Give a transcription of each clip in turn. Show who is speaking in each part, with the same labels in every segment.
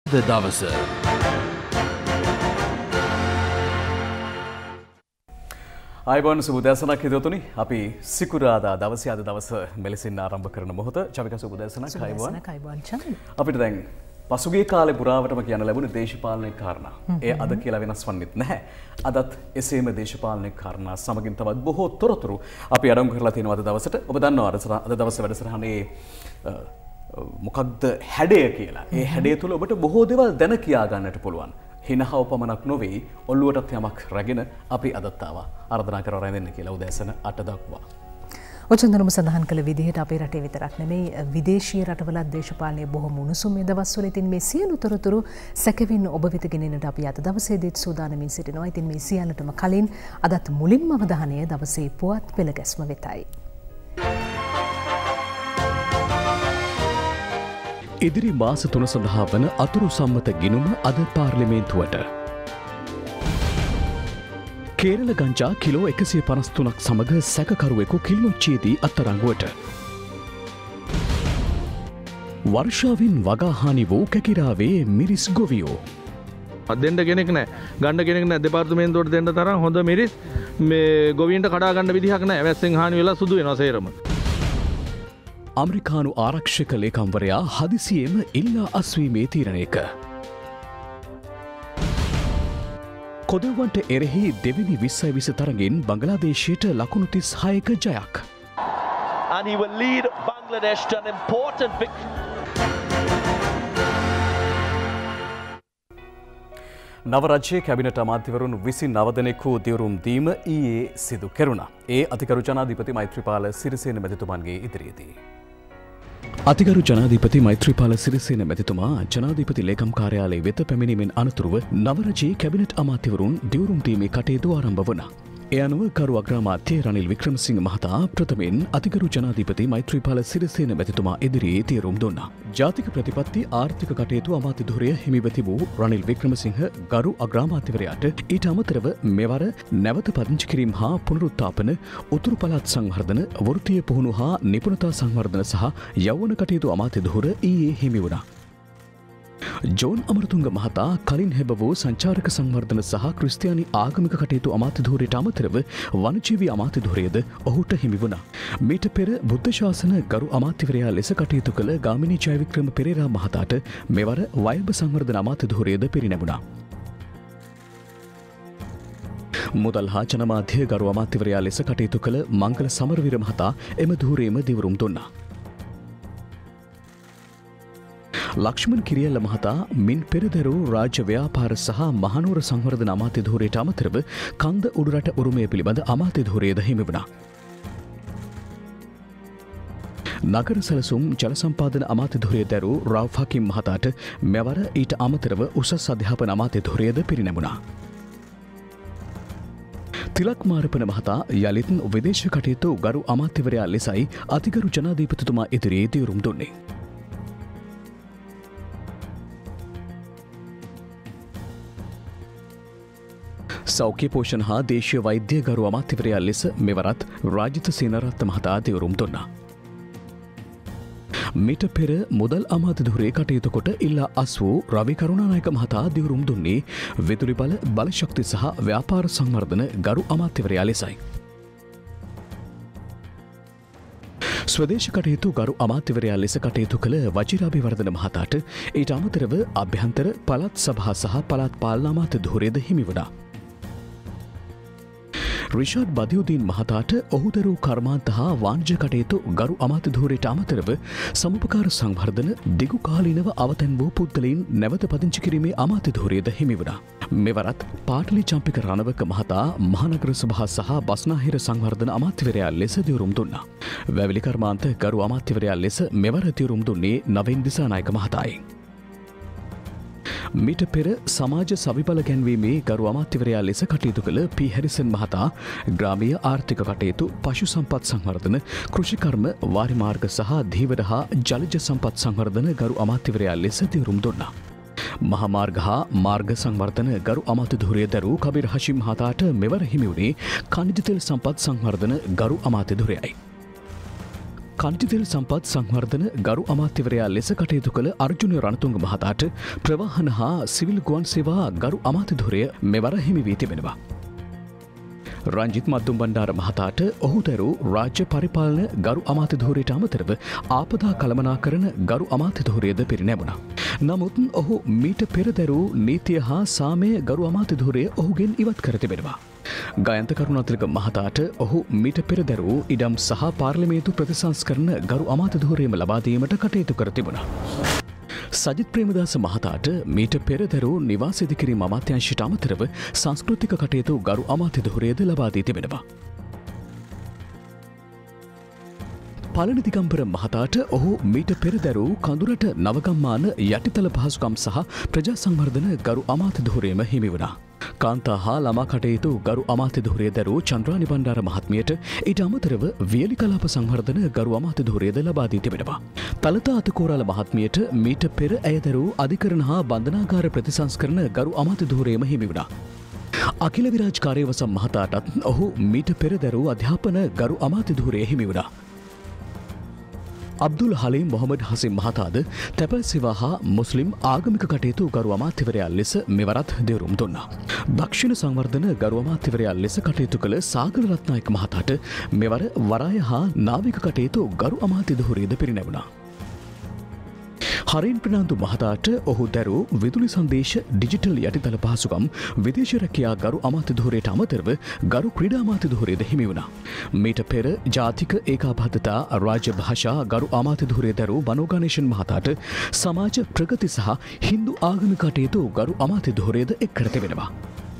Speaker 1: ද දවස
Speaker 2: ආයුබෝවන් සුබ උදෑසනක් හිතවතුනි අපි සිකුරාදා දවසේ අද දවස මෙලෙසින් ආරම්භ කරන මොහොත චවික සුබ උදෑසනක් ආයුබෝවන් අපිට දැන් පසුගිය කාලේ පුරාවටම කියන්න ලැබුණේ දේශපාලනික කාරණා. ඒ අද කියලා වෙනස් වන්නේත් නැහැ. අදත් එසේම දේශපාලනික කාරණා සමගින් තවත් බොහෝ තොරතුරු අපි අරන් කරලා තියෙනවා අද දවසට. ඔබ දන්නවා අද දවසේ වැඩසටහනේ මොකක්ද හැඩය කියලා. ඒ හැඩය තුළ ඔබට බොහෝ දේවල් දැන කියා ගන්නට පුළුවන්. හිනහව පමණක් නොවේ ඔල්ලුවටත් යමක් රැගෙන අපි අදත් ආවා. ආරාධනා කරලා රැඳෙන්න කියලා උදෑසන 8 දක්වා.
Speaker 3: ඔචන්දනම සඳහන් කළ විදිහට අපේ රටේ විතරක් නෙමෙයි විදේශීය රටවලත් දේශපාලනය බොහොම උණුසුම් මේ දවස්වල. ඉතින් මේ සියලු තොරතුරු සැකවින් ඔබ වෙත ගෙනෙන්නට අපි අද දවසේදීත් සූදානමින් සිටිනවා. ඉතින් මේ සියල්ලටම කලින් අදත් මුලින්ම අවධානය දවසේ පුවත් පෙළ ගැස්ම වෙතයි.
Speaker 1: ඉදිරි මාස 3 සඳහා වන අතුරු සම්මත ගිණුම අද පාර්ලිමේන්තුවට. කේරළ ගංජා කිලෝ 153ක් සමග සැකකරුවෙකු කිලිනොච්චියේදී අත්අඩංගුවට. වර්ෂාවෙන් වගාහානි වූ කැකිරාවේ මිරිස් ගොවියෝ.
Speaker 4: දෙන්න කෙනෙක් නැහැ. ගන්න කෙනෙක් නැහැ. දෙපාර්තමේන්තුවට දෙන්න තරම් හොඳ මිරිස් මේ ගොවීන්ට කඩා ගන්න විදිහක් නැහැ. වැස්සෙන් හානි වෙලා සුදු වෙනවා සේරම.
Speaker 1: අමරිකානු ආරක්ෂක ලේකම්වරයා හදිසියේම ඉල්ලා අස්වීමේ තීරණයක. කොදවන්ට එරෙහි දෙවෙනි 2020 තරගෙන් බංගලාදේශයට ලකුණු 36ක ජයක්.
Speaker 5: And he will lead Bangladesh to an important victory.
Speaker 2: නව රජයේ කැබිනට් අමාත්‍යවරුන් 29 දෙනෙකු දිවුරුම් දීම ඊයේ සිදු කෙරුණා. ඒ අතිගරු ජනාධිපති මෛත්‍රීපාල සිරිසේන මැතිතුමන්ගේ ඉදිරියේදී.
Speaker 1: අතිගරු ජනාධිපති මෛත්‍රීපාල සිරිසේන මැතිතුමා ජනාධිපති ලේකම් කාර්යාලයේ වෙත පැමිණීමෙන් අනතුරුව නව රජයේ කැබිනට් අමාත්‍යවරුන් දිවුරුම් දීමේ කටයුතු ආරම්භ වුණා. ඒ අනුව කරු අග්‍රාමාත්‍ය රනිල් වික්‍රමසිංහ මහතා ප්‍රථමයෙන් අතිගරු ජනාධිපති මෛත්‍රීපාල සිරිසේන මැතිතුමා ඉදිරියේ තීරුම් දුන්නා. ජාතික ප්‍රතිපත්ති ආර්ථික කටයුතු අමාත්‍ය ධුරය හිමිව තිබූ රනිල් වික්‍රමසිංහ ගරු අග්‍රාමාත්‍යවරයාට ඊට අමතරව මෙවර නැවත පදිංචි කිරීම හා පුනරුත්ථාපන, උතුරු පළාත් සංවර්ධන, වෘත්තීය පුහුණු හා නිපුණතා සංවර්ධන සහ යෞවන කටයුතු අමාත්‍ය ධුර ඊයේ හිමි වුණා. ජෝන් අමරතුංග මහතා කලින් හැබ වූ සංචාරක සංවර්ධන සහ ක්‍රිස්තියානි ආගමික කටයුතු අමාත්‍යධූරයට අමතරව වනජීවී අමාත්‍යධූරයද ඔහුට හිමි වුණා. මීට පෙර බුද්ධ ශාසන ගරු අමාත්‍යවරයා ලෙස කටයුතු කළ ගාමිණී ජයවික්‍රම පෙරේරා මහතාට මෙවර වයඹ සංවර්ධන අමාත්‍යධූරයද පිරිනැමුණා. මුදල් හා ජනමාධ්‍ය ගරු අමාත්‍යවරයා ලෙස කටයුතු කළ මංගල සමරවීර මහතා එම ධූරයේම දිවුරුම් දුන්නා. ලක්ෂ්මන් කිරියල්ල මහතා මින් පෙරදරූ රාජ්‍ය ව්‍යාපාර සහ මහනුවර සංවර්ධන අමාත්‍ය ධූරයට අමතරව කන්ද උඩරට උරුමය පිළිබඳ අමාත්‍ය ධූරයද හිමි වුණා. නගර සැලසුම් ජල සම්පාදන අමාත්‍ය ධූරය දැරූ රවුෆ් හකීම් මහතාට මෙවර ඊට අමතරව උසස් අධ්‍යාපන අමාත්‍ය ධූරයද පිරිනැමුණා. තිලක් මාරපන මහතා යළිත් විදේශ කටයුතු ගරු අමාත්‍යවරයා ලෙසයි අතිගරු ජනාධිපතිතුමා ඉදිරියේ දිවුරුම් දුන්නේ. සෞඛ්‍ය පෝෂණ හා දේශීය වෛද්‍ය ගරු අමාත්‍යවරයා ලෙස මෙවරත් රාජිත සේනරත්න මහතා දිවුරුම් දුන්නා. මිට පෙර මුදල් අමාත්‍ය ධුරයේ කටයුතු කොට ඉල්ලා අස් වූ රවි කරුණානායක මහතා දිවුරුම් දුන්නේ විදුලි බල, බලශක්ති සහ ව්‍යාපාර සංවර්ධන ගරු අමාත්‍යවරයා ලෙසයි. ස්වදේශ කටයුතු ගරු අමාත්‍යවරයා ලෙස කටයුතු කළ වජිරාභිවර්ධන මහතාට ඊට අමතරව අභ්‍යන්තර, පළාත් සභා සහ පළාත් පාලන අමාත්‍ය ධුරයද හිමි වුණා. රිෂාඩ් බදියුදීන් මහතාට ඔහු දරූ කර්මාන්ත හා වාණිජ්‍ය කටයුතු ගරු අමාත්‍ය ධූරයට අමතරව සමුපකාර සංවර්ධන, දිගු කාලීනව අවතැන් වූ පුද්ගලයින් නැවත පදිංචි කිරීමේ අමාත්‍ය ධූරයද හිමි වුණා. මෙවරත් පාටලි චම්පික රණවක මහතා මහනගර සභා සහ බස්නාහිර සංවර්ධන අමාත්‍යවරයා ලෙස දිවුරුම් දුන්නා. වැවිලි කර්මාන්ත ගරු අමාත්‍යවරයා ලෙස මෙවර දිවුරුම් දුන්නේ නවීන් දිසානායක මහතායි. මිට පෙර සමාජ සවිබල ගැන්වීමේ ගරු අමාත්‍යවරයා ලෙස කටයුතු කළ පී හැරිසන් මහතා ග්‍රාමීය ආර්ථික කටයුතු, පශු සම්පත් සංවර්ධන, කෘෂිකර්ම, වාරිමාර්ග සහ ධීවර හා ජලජ සම්පත් සංවර්ධන ගරු අමාත්‍යවරයා ලෙස දිවුරුම් දුන්නා. මහාමාර්ග හා මාර්ග සංවර්ධන ගරු අමාත්‍ය ධූරය දරූ කබීර් හෂිම් මහතාට මෙවර හිමි වුණේ ඛනිජ තෙල් සම්පත් සංවර්ධන ගරු අමාත්‍ය ධූරයයි. කණ්ඩිතෙල් සම්පත් සංවර්ධන ගරු අමාත්‍යවරයා ලෙස කටයුතු කළ අර්ජුන රණතුංග මහතාට ප්‍රවාහන හා සිවිල් ගුවන් සේවා ගරු අමාත්‍යධුරය මෙවර හිමි වී තිබෙනවා. රංජිත් මද්දුම් බණ්ඩාර මහතාට ඔහු දැරූ රාජ්‍ය පරිපාලන ගරු අමාත්‍යධූරයට අමතරව ආපදා කළමනාකරන ගරු අමාත්‍යධූරයද පිරිනැමුණා. නමුත් ඔහු මීට පෙර දැරූ නීතිය හා සාමය ගරු අමාත්‍යධූරය ඔහුගෙන් ඉවත් කර තිබෙනවා. ගයන්ත කරුණාතිලක මහතාට ඔහු මීට පෙර දැරූ ඉඩම් සහ පාර්ලිමේන්තු ප්‍රතිසංස්කරණ ගරු අමාත්‍යධූරයම ලබා දීමට කටයුතු කර තිබුණා. සජිත් ප්‍රේමදාස මහතාට මීට පෙර දැරූ නිවාස ඉදිකිරීම අමාත්‍යාංශයට අමතරව සංස්කෘතික කටයුතු ගරු අමාත්‍යධූරයද ලබා දී තිබෙනවා. පළනි දිගම්බර මහතාට ඔහු මීට පෙර දැරූ කඳුරට නවගම්මාන යටිතල පහසුකම් සහ ප්‍රජා සංවර්ධන ගරු අමාත්‍යධූරයම හිමි වුණා. කාන්තා හා ළමා කටයුතු ගරු අමාත්‍යධූරය දැරූ චන්ද්‍රානි බණ්ඩාර මහත්මියට ඊට අමතරව වියලි කලාප සංවර්ධන ගරු අමාත්‍යධූරයද ලබා දී තිබෙනවා. තලතා අතකෝරාල මහත්මියට මීට පෙර ඇය දැරූ අධිකරණ හා බන්ධනාගාර ප්‍රතිසංස්කරණ ගරු අමාත්‍යධූරයම හිමි වුණා. අකිල විරාජ් කාර්යවසම් මහතාටත් ඔහු මීට පෙර දැරූ අධ්‍යාපන ගරු අමාත්‍යධූරය හිමි වුණා. අබ්දුල් හලීම් මොහමඩ් හසිම් මහතාද තැපැල් සේවා හා මුස්ලිම් ආගමික කටයුතු ගරු අමාත්‍යවරයා ලෙස මෙවරත් දෙවරුම් දුන්නා. දක්ෂිණ සංවර්ධන ගරු අමාත්‍යවරයා ලෙස කටයුතු කළ සාගර රත්නායක මහතාට මෙවර වරාය හා නාවික කටයුතු ගරු අමාත්‍යධූරයද පිරිනැමුණා. හරින් ප්‍රනාන්දු මහතාට ඔහු දැරූ විදුලි සංදේශ ඩිජිටල් යටිතල පහසුකම් විදේශ රැකියා ගරු අමාත්‍යධූරයට අමතරව ගරු ක්‍රීඩා අමාත්‍යධූරයද හිමි වුණා. මීට පෙර ජාතික ඒකාබද්ධතා රාජ්‍ය භාෂා ගරු අමාත්‍යධූරය දැරූ බනෝගානේෂන් මහතාට සමාජ ප්‍රගති සහ හින්දු ආගමික කටයුතු ගරු අමාත්‍යධූරයද එක් කර තිබෙනවා.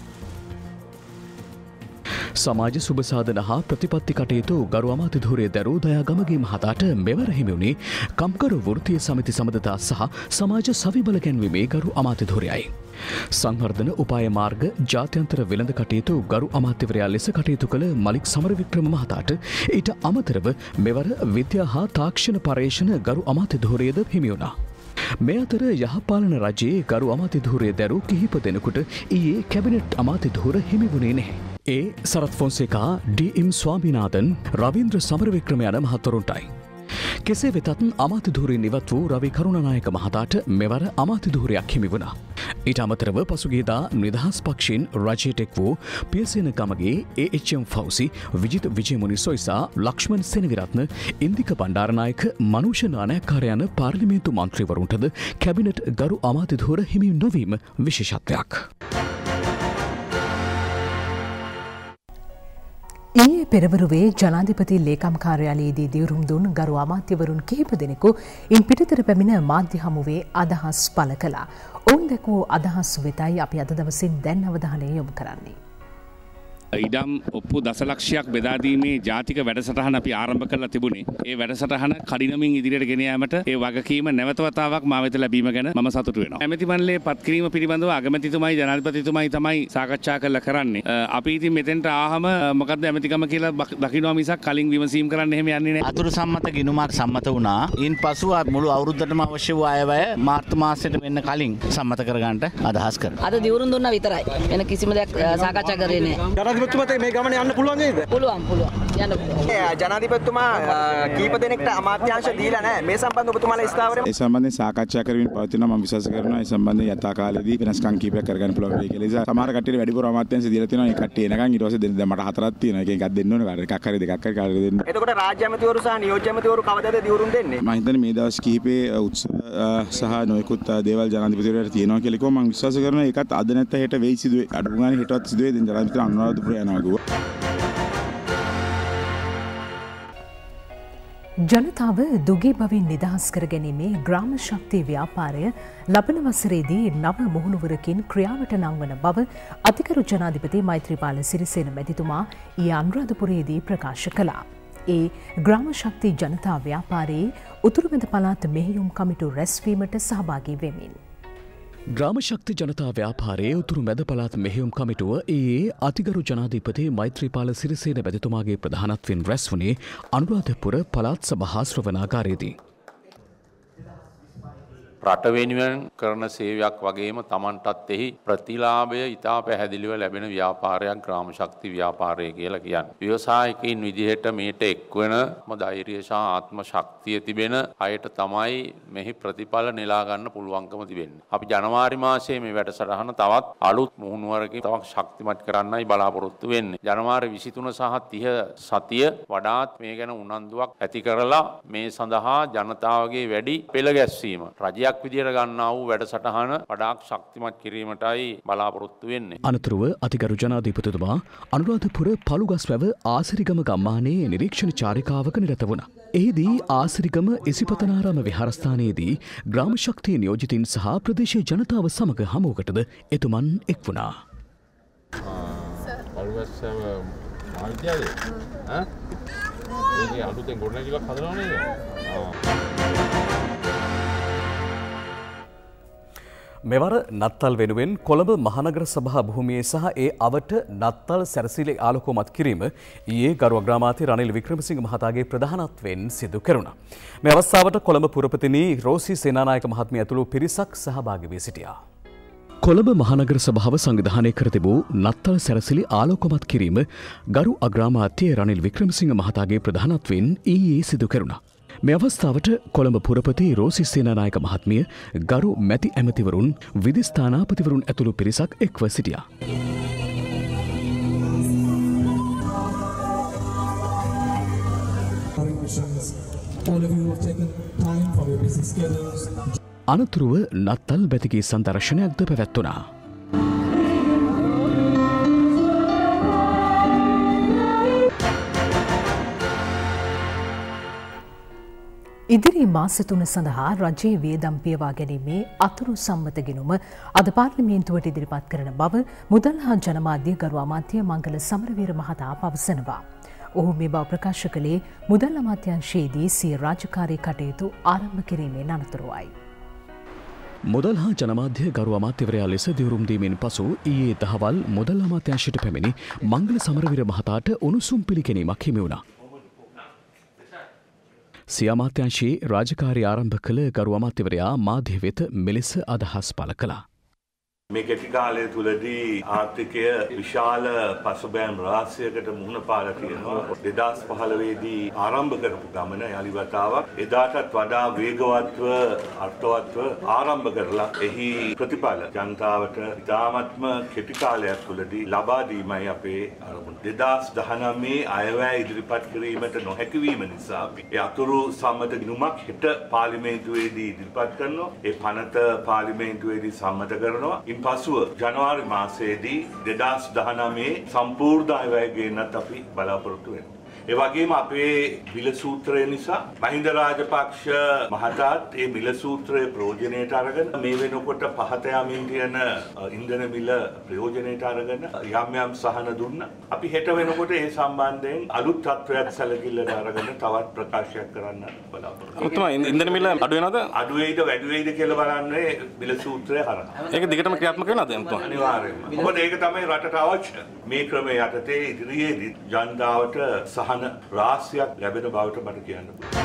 Speaker 1: සමාජ සුබසාධන හා ප්‍රතිපත්ති කටයුතු ගරු අමාත්‍යධූරය දැරූ දයාගමගේ මහතාට මෙවර හිමි වුණේ කම්කරු වෘත්තීය සමිති සමඳතා සහ සමාජ සවිබල ගැන්වීමේ ගරු අමාත්‍යධූරයයි. සංවර්ධන උපාය මාර්ග ජාත්‍යන්තර වෙළඳ කටයුතු ගරු අමාත්‍යවරයා ලෙස කටයුතු කළ මලික් සමරවික්‍රම මහතාට ඊට අමතරව මෙවර විද්‍යා හා තාක්ෂණ පර්යේෂණ ගරු අමාත්‍යධූරයද හිමි වුණා. මේ අතර යහපාලන රජයේ ගරු අමාත්‍යධූරය දැරූ කිහිප දෙනෙකුට ඊයේ කැබිනට් අමාත්‍යධූර හිමි වුණේ නැහැ. ඒ සරත් ෆොන්සේකා ඩී.එම්. ස්වාමිනාදන් රවීන්ද්‍ර සමරවික්‍රම යන මහත්වරුන්ටයි. කෙසේ වෙතත් අමාත්‍යධූරයෙන් ඉවත් වූ රවි කරුණානායක මහතාට මෙවර අමාත්‍යධූරයක් හිමි වුණා. ඊට අමතරව පසුගියදා නිදහස් පක්ෂයෙන් රජයට එක් වූ පියසේන ගමගේ ඒ.එච්.එම්. ෆෞසි විජිත් විජයමුනි සොයිසා ලක්ෂ්මන් සෙනවිරත්න ඉන්දික බණ්ඩාරනායක මනුෂ්‍ය නානයක්කාර යන පාර්ලිමේන්තු මන්ත්‍රීවරුන්ටද කැබිනට් ගරු අමාත්‍යධූර හිමි නොවීම විශේෂත්වයක්.
Speaker 3: ඊයේ පෙරවරුවේ ජනාධිපති ලේකම් කාර්යාලයේදී දියුරුම් දුන් ගරු අමාත්‍යවරුන් කිහිප දෙනෙකු ඉන් පිටතට පැමිණ මාධ්‍ය හමුවේ අදහස් පළ කළා. ඔවුන් දැකූ අදහස් වෙතයි අපි අද දවසින් දැන් අවධානය යොමු කරන්නේ.
Speaker 6: ඉඩම් ඔප්පු දසලක්ෂයක් බෙදාදීමේ ජාතික වැඩසටහන අපි ආරම්භ කරලා තිබුණේ. ඒ වැඩසටහන කඩිනමින් ඉදිරියට ගෙන යාමට ඒ වගකීම නැවත වතාවක් මා වෙත ලැබීම ගැන මම සතුටු වෙනවා. ඇමති මණ්ඩලයේ පත් කිරීම පිළිබඳව අගමැතිතුමයි ජනාධිපතිතුමයි තමයි සාකච්ඡා කරලා කරන්නේ. අපි ඉතින් මෙතෙන්ට ආවම මොකද්ද ඇමතිකම කියලා දකින්නවා මිසක් කලින් විමසීම් කරන්න එහෙම යන්නේ නැහැ.
Speaker 7: අතුරු සම්මත ගිණුමක් සම්මත වුණා. ඉන් පසු මුළු අවුරුද්දටම අවශ්‍ය වූ අයවැය මාර්තු මාසයට වෙන්න කලින් සම්මත කරගන්නට අදහස් කරනවා.
Speaker 8: අද දිවුරුම් දුන්නා විතරයි. වෙන කිසිම දෙයක් සාකච්ඡා කරේ නැහැ.
Speaker 9: ජනාධිපතිතුමාට මේ ගමන යන්න පුළුවන් නේද?
Speaker 8: පුළුවන් යන්න පුළුවන්.
Speaker 9: ජනාධිපතිතුමා කීප දෙනෙක්ට අමාත්‍යාංශ දීලා නැහැ. මේ සම්බන්ධව ඔබතුමාලා ස්ථාවරයෙන්
Speaker 10: ඒ සම්බන්ධයෙන් සාකච්ඡා කරමින් පවතිනවා. මම විශ්වාස කරනවා ඒ සම්බන්ධයෙන් යථා කාලෙදී වෙනස්කම් කීපයක් කරගන්න පුළුවන් වෙයි කියලා. ඒ සමහර කට්ටියට වැඩිපුර අමාත්‍යාංශ දීලා තියෙනවා. ඒ කට්ටිය එනකන් ඊට පස්සේ දෙන්න මට හතරක් තියෙනවා. එකක් දෙන්න ඕනේ. එකක් හරි දෙකක් හරි කාලෙ දෙන්න.
Speaker 9: එතකොට රාජ්‍ය ඇමතිවරු සහ නියෝජ්‍ය ඇමතිවරු කවදාද දිවුරුම් දෙන්නේ?
Speaker 10: මම හිතන්නේ මේ දවස් කිහිපේ උත්සව සහ නොයෙකුත් දේවල් ජනාධිපතිවරයාට තියෙනවා කියලා කිව්වා. මම විශ්වාස කරනවා ඒකත් අද නැත්නම් හෙට වෙයි සිදුවේ. අඩු ගානේ හෙටවත් සිදුවේ. දැන් ජනාධිපතිතුමා අනුරාධපුර යනවා කිව්වා.
Speaker 3: ජනතාව දුගී බවින් නිදහස් කර ගැනීමේ ග්‍රාම ශක්ති ව්‍යාපාරය ලබන වසරේදී නව මුහුණුවරකින් ක්‍රියාවට නංවන බව අතිගරු ජනාධිපති මෛත්‍රීපාල සිරිසේන මැතිතුමා ඊයේ අනුරාධපුරයේදී ප්‍රකාශ කළා. ඒ ග්‍රාම ශක්ති ජනතා ව්‍යාපාරයේ උතුරුමැද පළාත් මෙහෙයුම් කමිටු රැස්වීමට සහභාගී වෙමින්
Speaker 1: ග්‍රාමශක්ති ජනතා ව්‍යාපාරයේ උතුරු මැද පළාත් මෙහෙයුම් කමිටුව ඊයේ අතිගරු ජනාධිපති මෛත්‍රීපාල සිරිසේන මැතිතුමාගේ ප්‍රධානත්වයෙන් රැස් වුණේ අනුරාධපුර පළාත් සභා ශ්‍රවණාගාරයේදී.
Speaker 11: රට වෙනුවෙන් කරන සේවයක් වගේම Tamanටත් එහි ප්‍රතිලාභය ඉතා පැහැදිලිව ලැබෙන ව්‍යාපාරයක් ග්‍රාම ශක්ති ව්‍යාපාරය කියලා කියන්නේ. ව්‍යවසායකයින් විදිහට මේට එක්වන ධෛර්යය සහ ආත්ම ශක්තිය තිබෙන අයට තමයි මෙහි ප්‍රතිඵල නෙලා ගන්න පුළුවන්කම තිබෙන්නේ. අපි ජනවාරි මාසයේ මේ වැඩසටහන තවත් අලුත් මුහුණුවරකින් තවත් ශක්තිමත් කරන්නයි බලාපොරොත්තු වෙන්නේ. ජනවාරි 23 සහ 30 සතිය වඩාත් මේ ගැන උනන්දුවක් ඇති කරලා මේ සඳහා ජනතාවගේ වැඩි පෙළ ගැස්වීම රජයක් විදියට ගන්නා වූ වැඩසටහන වඩාත් ශක්තිමත් කිරීමටයි බලාපොරොත්තු වෙන්නේ.
Speaker 1: අනතුරුව අතිගරු ජනාධිපතිතුමා අනුරාධපුර පළුගස්වැව ආසිරිගම ගම්මානයේ නිරීක්ෂණ චාරිකාවක නිරත වුණා. එහිදී ආසිරිගම ඉසිපතනාරාම විහාරස්ථානයේදී ග්‍රාම ශක්තිය නියෝජිතින් සහ ප්‍රදේශීය ජනතාව සමග හමුවකටද එතුමන් එක් වුණා.
Speaker 12: පළුගස්වැව මහවිද්‍යාලය ඒකේ අලුතෙන් ගොඩනැගිල්ලක් හදනව නේද?
Speaker 2: මෙවර නත්තල් වෙනුවෙන් කොළඹ මහනගර සභා භූමියේ සහ ඒ අවට නත්තල් සැරසිලි ආලෝකමත් කිරීම ඊයේ ගරු අග්‍රාමාත්‍ය රනිල් වික්‍රමසිංහ මහතාගේ ප්‍රධානත්වයෙන් සිදු කෙරුණා. මේ අවස්ථාවට කොළඹ පුරපතිනි රෝසි සේනානායක මහත්මිය ඇතුළු පිරිසක් සහභාගී වී සිටියා. කොළඹ මහනගර සභාව සංවිධානය කර තිබූ නත්තල් සැරසිලි ආලෝකමත් කිරීම ගරු අග්‍රාමාත්‍ය රනිල් වික්‍රමසිංහ මහතාගේ ප්‍රධානත්වයෙන් ඊයේ සිදු කෙරුණා. මේ අවස්ථාවට කොළඹ පුරපති රෝසි සේනානායක මහත්මිය ගරු මැති ඇමතිවරුන් විධිස්ථානාපතිවරුන් ඇතුළු පිරිසක් එක්ව සිටියා. අනතුරුව නත්තල් බැතිකී සංදර්ශනයක්ද පැවැත්වුණා.
Speaker 3: ඉදිරි මාස 3 සඳහා රජයේ වියදම් පියවා ගැනීමේ අතුරු සම්මත ගිණුම අද පාර්ලිමේන්තුවට ඉදිරිපත් කරන බව මුදල් හා ජනමාධ්‍ය ගරු අමාත්‍ය මංගල සමරවීර මහතා පවසනවා. ඔහු මේ බව ප්‍රකාශ කළේ මුදල් අමාත්‍යාංශයේදී සිය රාජකාරී කටයුතු ආරම්භ කිරීමේ අනතුරුවයි.
Speaker 1: මුදල් හා ජනමාධ්‍ය ගරු අමාත්‍යවරයා ලෙස දිවුරුම් දීමෙන් පසු ඊයේ දහවල් මුදල් අමාත්‍යාංශයට පැමිණි මංගල සමරවීර මහතාට උණුසුම් පිළිගැනීමක් හිමි වුණා. සිය අමාත්‍යාංශයේ රාජකාරී ආරම්භ කළ ගරු අමාත්‍යවරයා මාධ්‍ය වෙත මෙලෙස අදහස් පළ කළා.
Speaker 13: මේ කෙටි කාලය තුලදී ආර්ථිකය විශාල පසුබෑම් රාශියකට මුහුණ පාලා තියෙනවා. 2015 දී ආරම්භ කරපු ගමන යලි වතාවක් එදාටත් වඩා වේගවත්ව අර්ථවත්ව ආරම්භ කරලා එහි ප්‍රතිඵල ජනතාවට ඉතාමත්ම කෙටි කාලයක් තුලදී ලබා දීමයි අපේ අරමුණ. 2019 අයවැය ඉදිරිපත් කිරීමට නොහැකි වීම නිසා අපි ඒ අතුරු සම්මත ගිණුමක් හෙට පාර්ලිමේන්තුවේදී ඉදිරිපත් කරනවා. ඒ පනත පාර්ලිමේන්තුවේදී සම්මත කරනවා. පසුව ජනවාරි මාසයේදී 2019 සම්පූර්ණ අයවැය ගේන්නත් අපි බලාපොරොත්තු වෙනවා. ඒ වගේම අපේ මිල සූත්‍රය නිසා මහින්ද රාජපක්ෂ මහතාත් ඒ මිල සූත්‍රය ප්‍රයෝජනයට අරගෙන මේ වෙනකොට පහත යමින් තියෙන ඉන්ධන මිල ප්‍රයෝජනයට අරගෙන යම් යම් සහන දුන්නා. අපි හෙට වෙනකොට ඒ සම්බන්ධයෙන් අලුත් තත්ත්වයක් සැලකිල්ලට අරගෙන තවත් ප්‍රකාශයක් කරන්න බලාපොරොත්තු වෙනවා.
Speaker 14: ඉන්ධන මිල අඩු වෙනවද?
Speaker 13: අඩු වෙයිද වැඩි වෙයිද කියලා බලන්නේ මිල සූත්‍රය හරහා.
Speaker 14: ඒක දිගටම ක්‍රියාත්මක වෙනවද?
Speaker 13: අනිවාර්යයෙන්ම. මොකද ඒක තමයි රටට අවශ්‍ය. මේ ක්‍රමය යටතේ ඉදිරියේදී ජනතාවට සහන රාශියක් ලැබෙන බවට මට කියන්න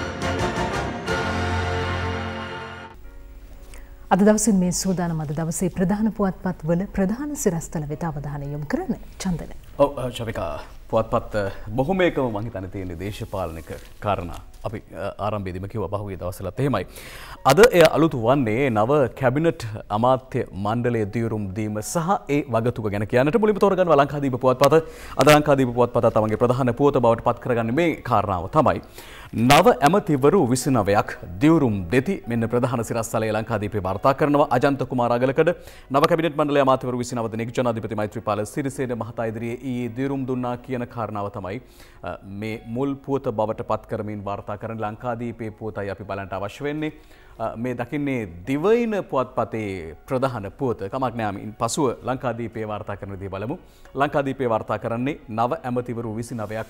Speaker 13: පුළුවන්.
Speaker 3: අද දවසේ මේ සූදානම් අද දවසේ ප්‍රධාන පුවත්පත් වල ප්‍රධාන සිරස්තල වෙත අවධානය යොමු කරන චන්දන.
Speaker 2: ඔව් ශවිකා පුවත්පත් බොහොමයකම මම හිතන්නේ තියෙන දේශපාලනික කාරණා අපි ආරම්භයේදීම කිව්වා පහුගිය දවස්වලත් එහෙමයි. අද එය අලුත් වන්නේ නව කැබිනට් අමාත්‍ය මණ්ඩලයේ දියුරුම් දීම සහ ඒ වගතුග ගැන කියන්නට මුලින්ම තෝරගන්නවා ලංකාදීප පුවත්පත. අද ලංකාදීප පුවත්පත තමන්ගේ ප්‍රධාන පුවත බවට පත් කරගන්නේ මේ කාරණාව තමයි. නව ඇමතිවරු 29ක් දියුරුම් දෙති. මෙන්න ප්‍රධාන සිරස්තලය ලංකාදීපේ වාර්තා කරනවා අජන්ත කුමාර අගලකඩ. නව කැබිනට් මණ්ඩලයේ අමාත්‍යවරු 29 දෙනෙක් ජනාධිපති මෛත්‍රීපාල සිරිසේන මහතා ඉදිරියේ ඊයේ දියුරුම් දුන්නා කියන කාරණාව තමයි මේ මුල් පුවත බවට පත් කරමින් වාර්තා කරන ලංකාදීපේ පුවතයි අපි බලන්න අවශ්‍ය වෙන්නේ. මේ දකින්නේ දිවයින පුවත්පතේ ප්‍රධාන පුවත. කමක් නෑ මින් පසුව ලංකාදීපේ වාර්තා කරන දේ බලමු. ලංකාදීපේ වාර්තා කරන්නේ නව ඇමතිවරු 29ක්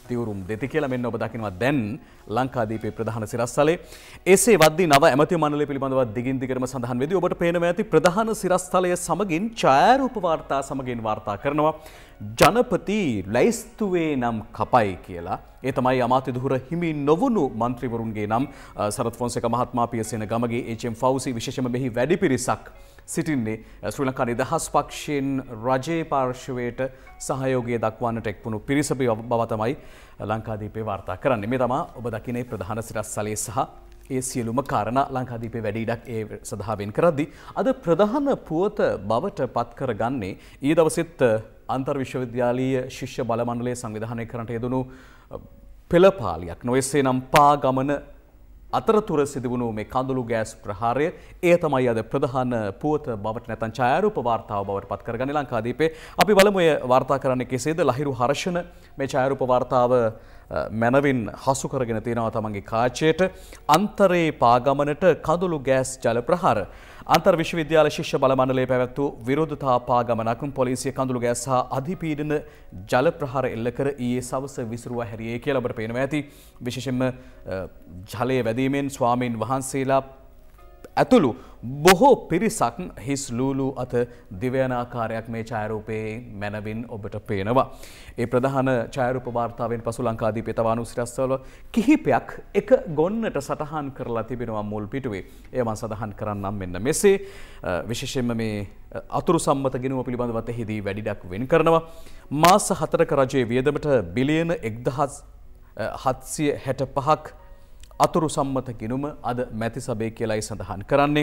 Speaker 2: දිවුරුම් දෙති කියලා මෙන්න ඔබ දකිනවා දැන් ලංකාදීපේ ප්‍රධාන සිරස්තලේ. එසේ වද්දී නව ඇමති මණ්ඩලය පිළිබඳව දිගින් දිගටම සඳහන් වෙදී ඔබට පේනවා ඇති ප්‍රධාන සිරස්තලය සමගින් ඡායාරූප වාර්තා සමගින් වාර්තා කරනවා ජනපති ලැයිස්තුවේ නම් කපයි කියලා. ඒ තමයි අමාත්‍ය දුහුර හිමි නොවුණු මන්ත්‍රීවරුන්ගේ නම් සරත් ෆොන්සේක මහත්මයා පියසේන ගමගේ එච්.එම්. ෆෞසි විශේෂම මෙහි වැඩි පිරිසක් සිටින්නේ ශ්‍රී ලංකා නිදහස් පක්ෂයෙන් රජයේ පාර්ශවයට සහයෝගය දක්වන්නට එක්වුණු පිරිස බව තමයි ලංකාදීපේ වාර්තා කරන්නේ. මේ තමයි ඔබ දකින්නේ ප්‍රධාන සිරස්තලයේ සහ ඒ සියලුම කාරණා ලංකාදීපේ වැඩි ඉඩක් ඒ සඳහා වෙන් කරද්දී අද ප්‍රධාන පුවත බවට පත් කරගන්නේ ඊ දවසෙත් අන්තර් විශ්වවිද්‍යාලීය ශිෂ්‍ය බල මණ්ඩලය සංවිධානය කරන්නට යෙදුණු පෙළපාලියක් නොයසේ නම් පා ගමන අතරතුර සිදුවුණු මේ කඳුළු ගෑස් ප්‍රහාරය එය තමයි අද ප්‍රධාන පුවත බවට නැත්නම් ඡායාරූප වාර්තාව බවට පත් කරගන්නේ ලංකාදීපේ. අපි බලමු එය වාර්තා කරන්නේ කෙසේද. ලහිරු හර්ෂණ මේ ඡායාරූප වාර්තාව මැනවින් හසු කරගෙන තියෙනවා තමන්ගේ කාචයට. අන්තරේ පාගමනට කඳුළු ගෑස් ජල ප්‍රහාර. අන්තර් විශ්වවිද්‍යාල ශිෂ්‍ය බල මණ්ඩලයේ පැවැත්වූ විරෝධතා පාගමනක් පොලිසිය කඳුළු ගෑස් සහ අධිපීඩන ජල ප්‍රහාර එල්ල කර ඊයේ සවස විසිරුවා හැරියේ කියලා ඔබට පේනවා ඇති. විශේෂයෙන්ම ජලය වැදීමෙන් ස්වාමීන් වහන්සේලා ඇතුළු බොහෝ පිරිසක් හිස් ලූලු අත දිවයන ආකාරයක් මේ ඡායාරූපයේ මැනවින් ඔබට පේනවා. ඒ ප්‍රධාන ඡායාරූප වාර්තාවෙන් පසු ලංකාදීපේ තවානු සිරස්තල කිහිපයක් එක ගොන්නට සටහන් කරලා තිබෙනවා මුල් පිටුවේ. එය මම සඳහන් කරන්නම් මෙන්න මෙසේ. විශේෂයෙන්ම මේ අතුරු සම්මත ගෙනුම පිළිබඳව එහිදී වැඩිඩක් වෙන් කරනවා. මාස 4ක රජයේ වියදමට බිලියන 1765ක් අතුරු සම්මත ගිණුම අද මැති සභේ කියලායි සඳහන් කරන්නේ.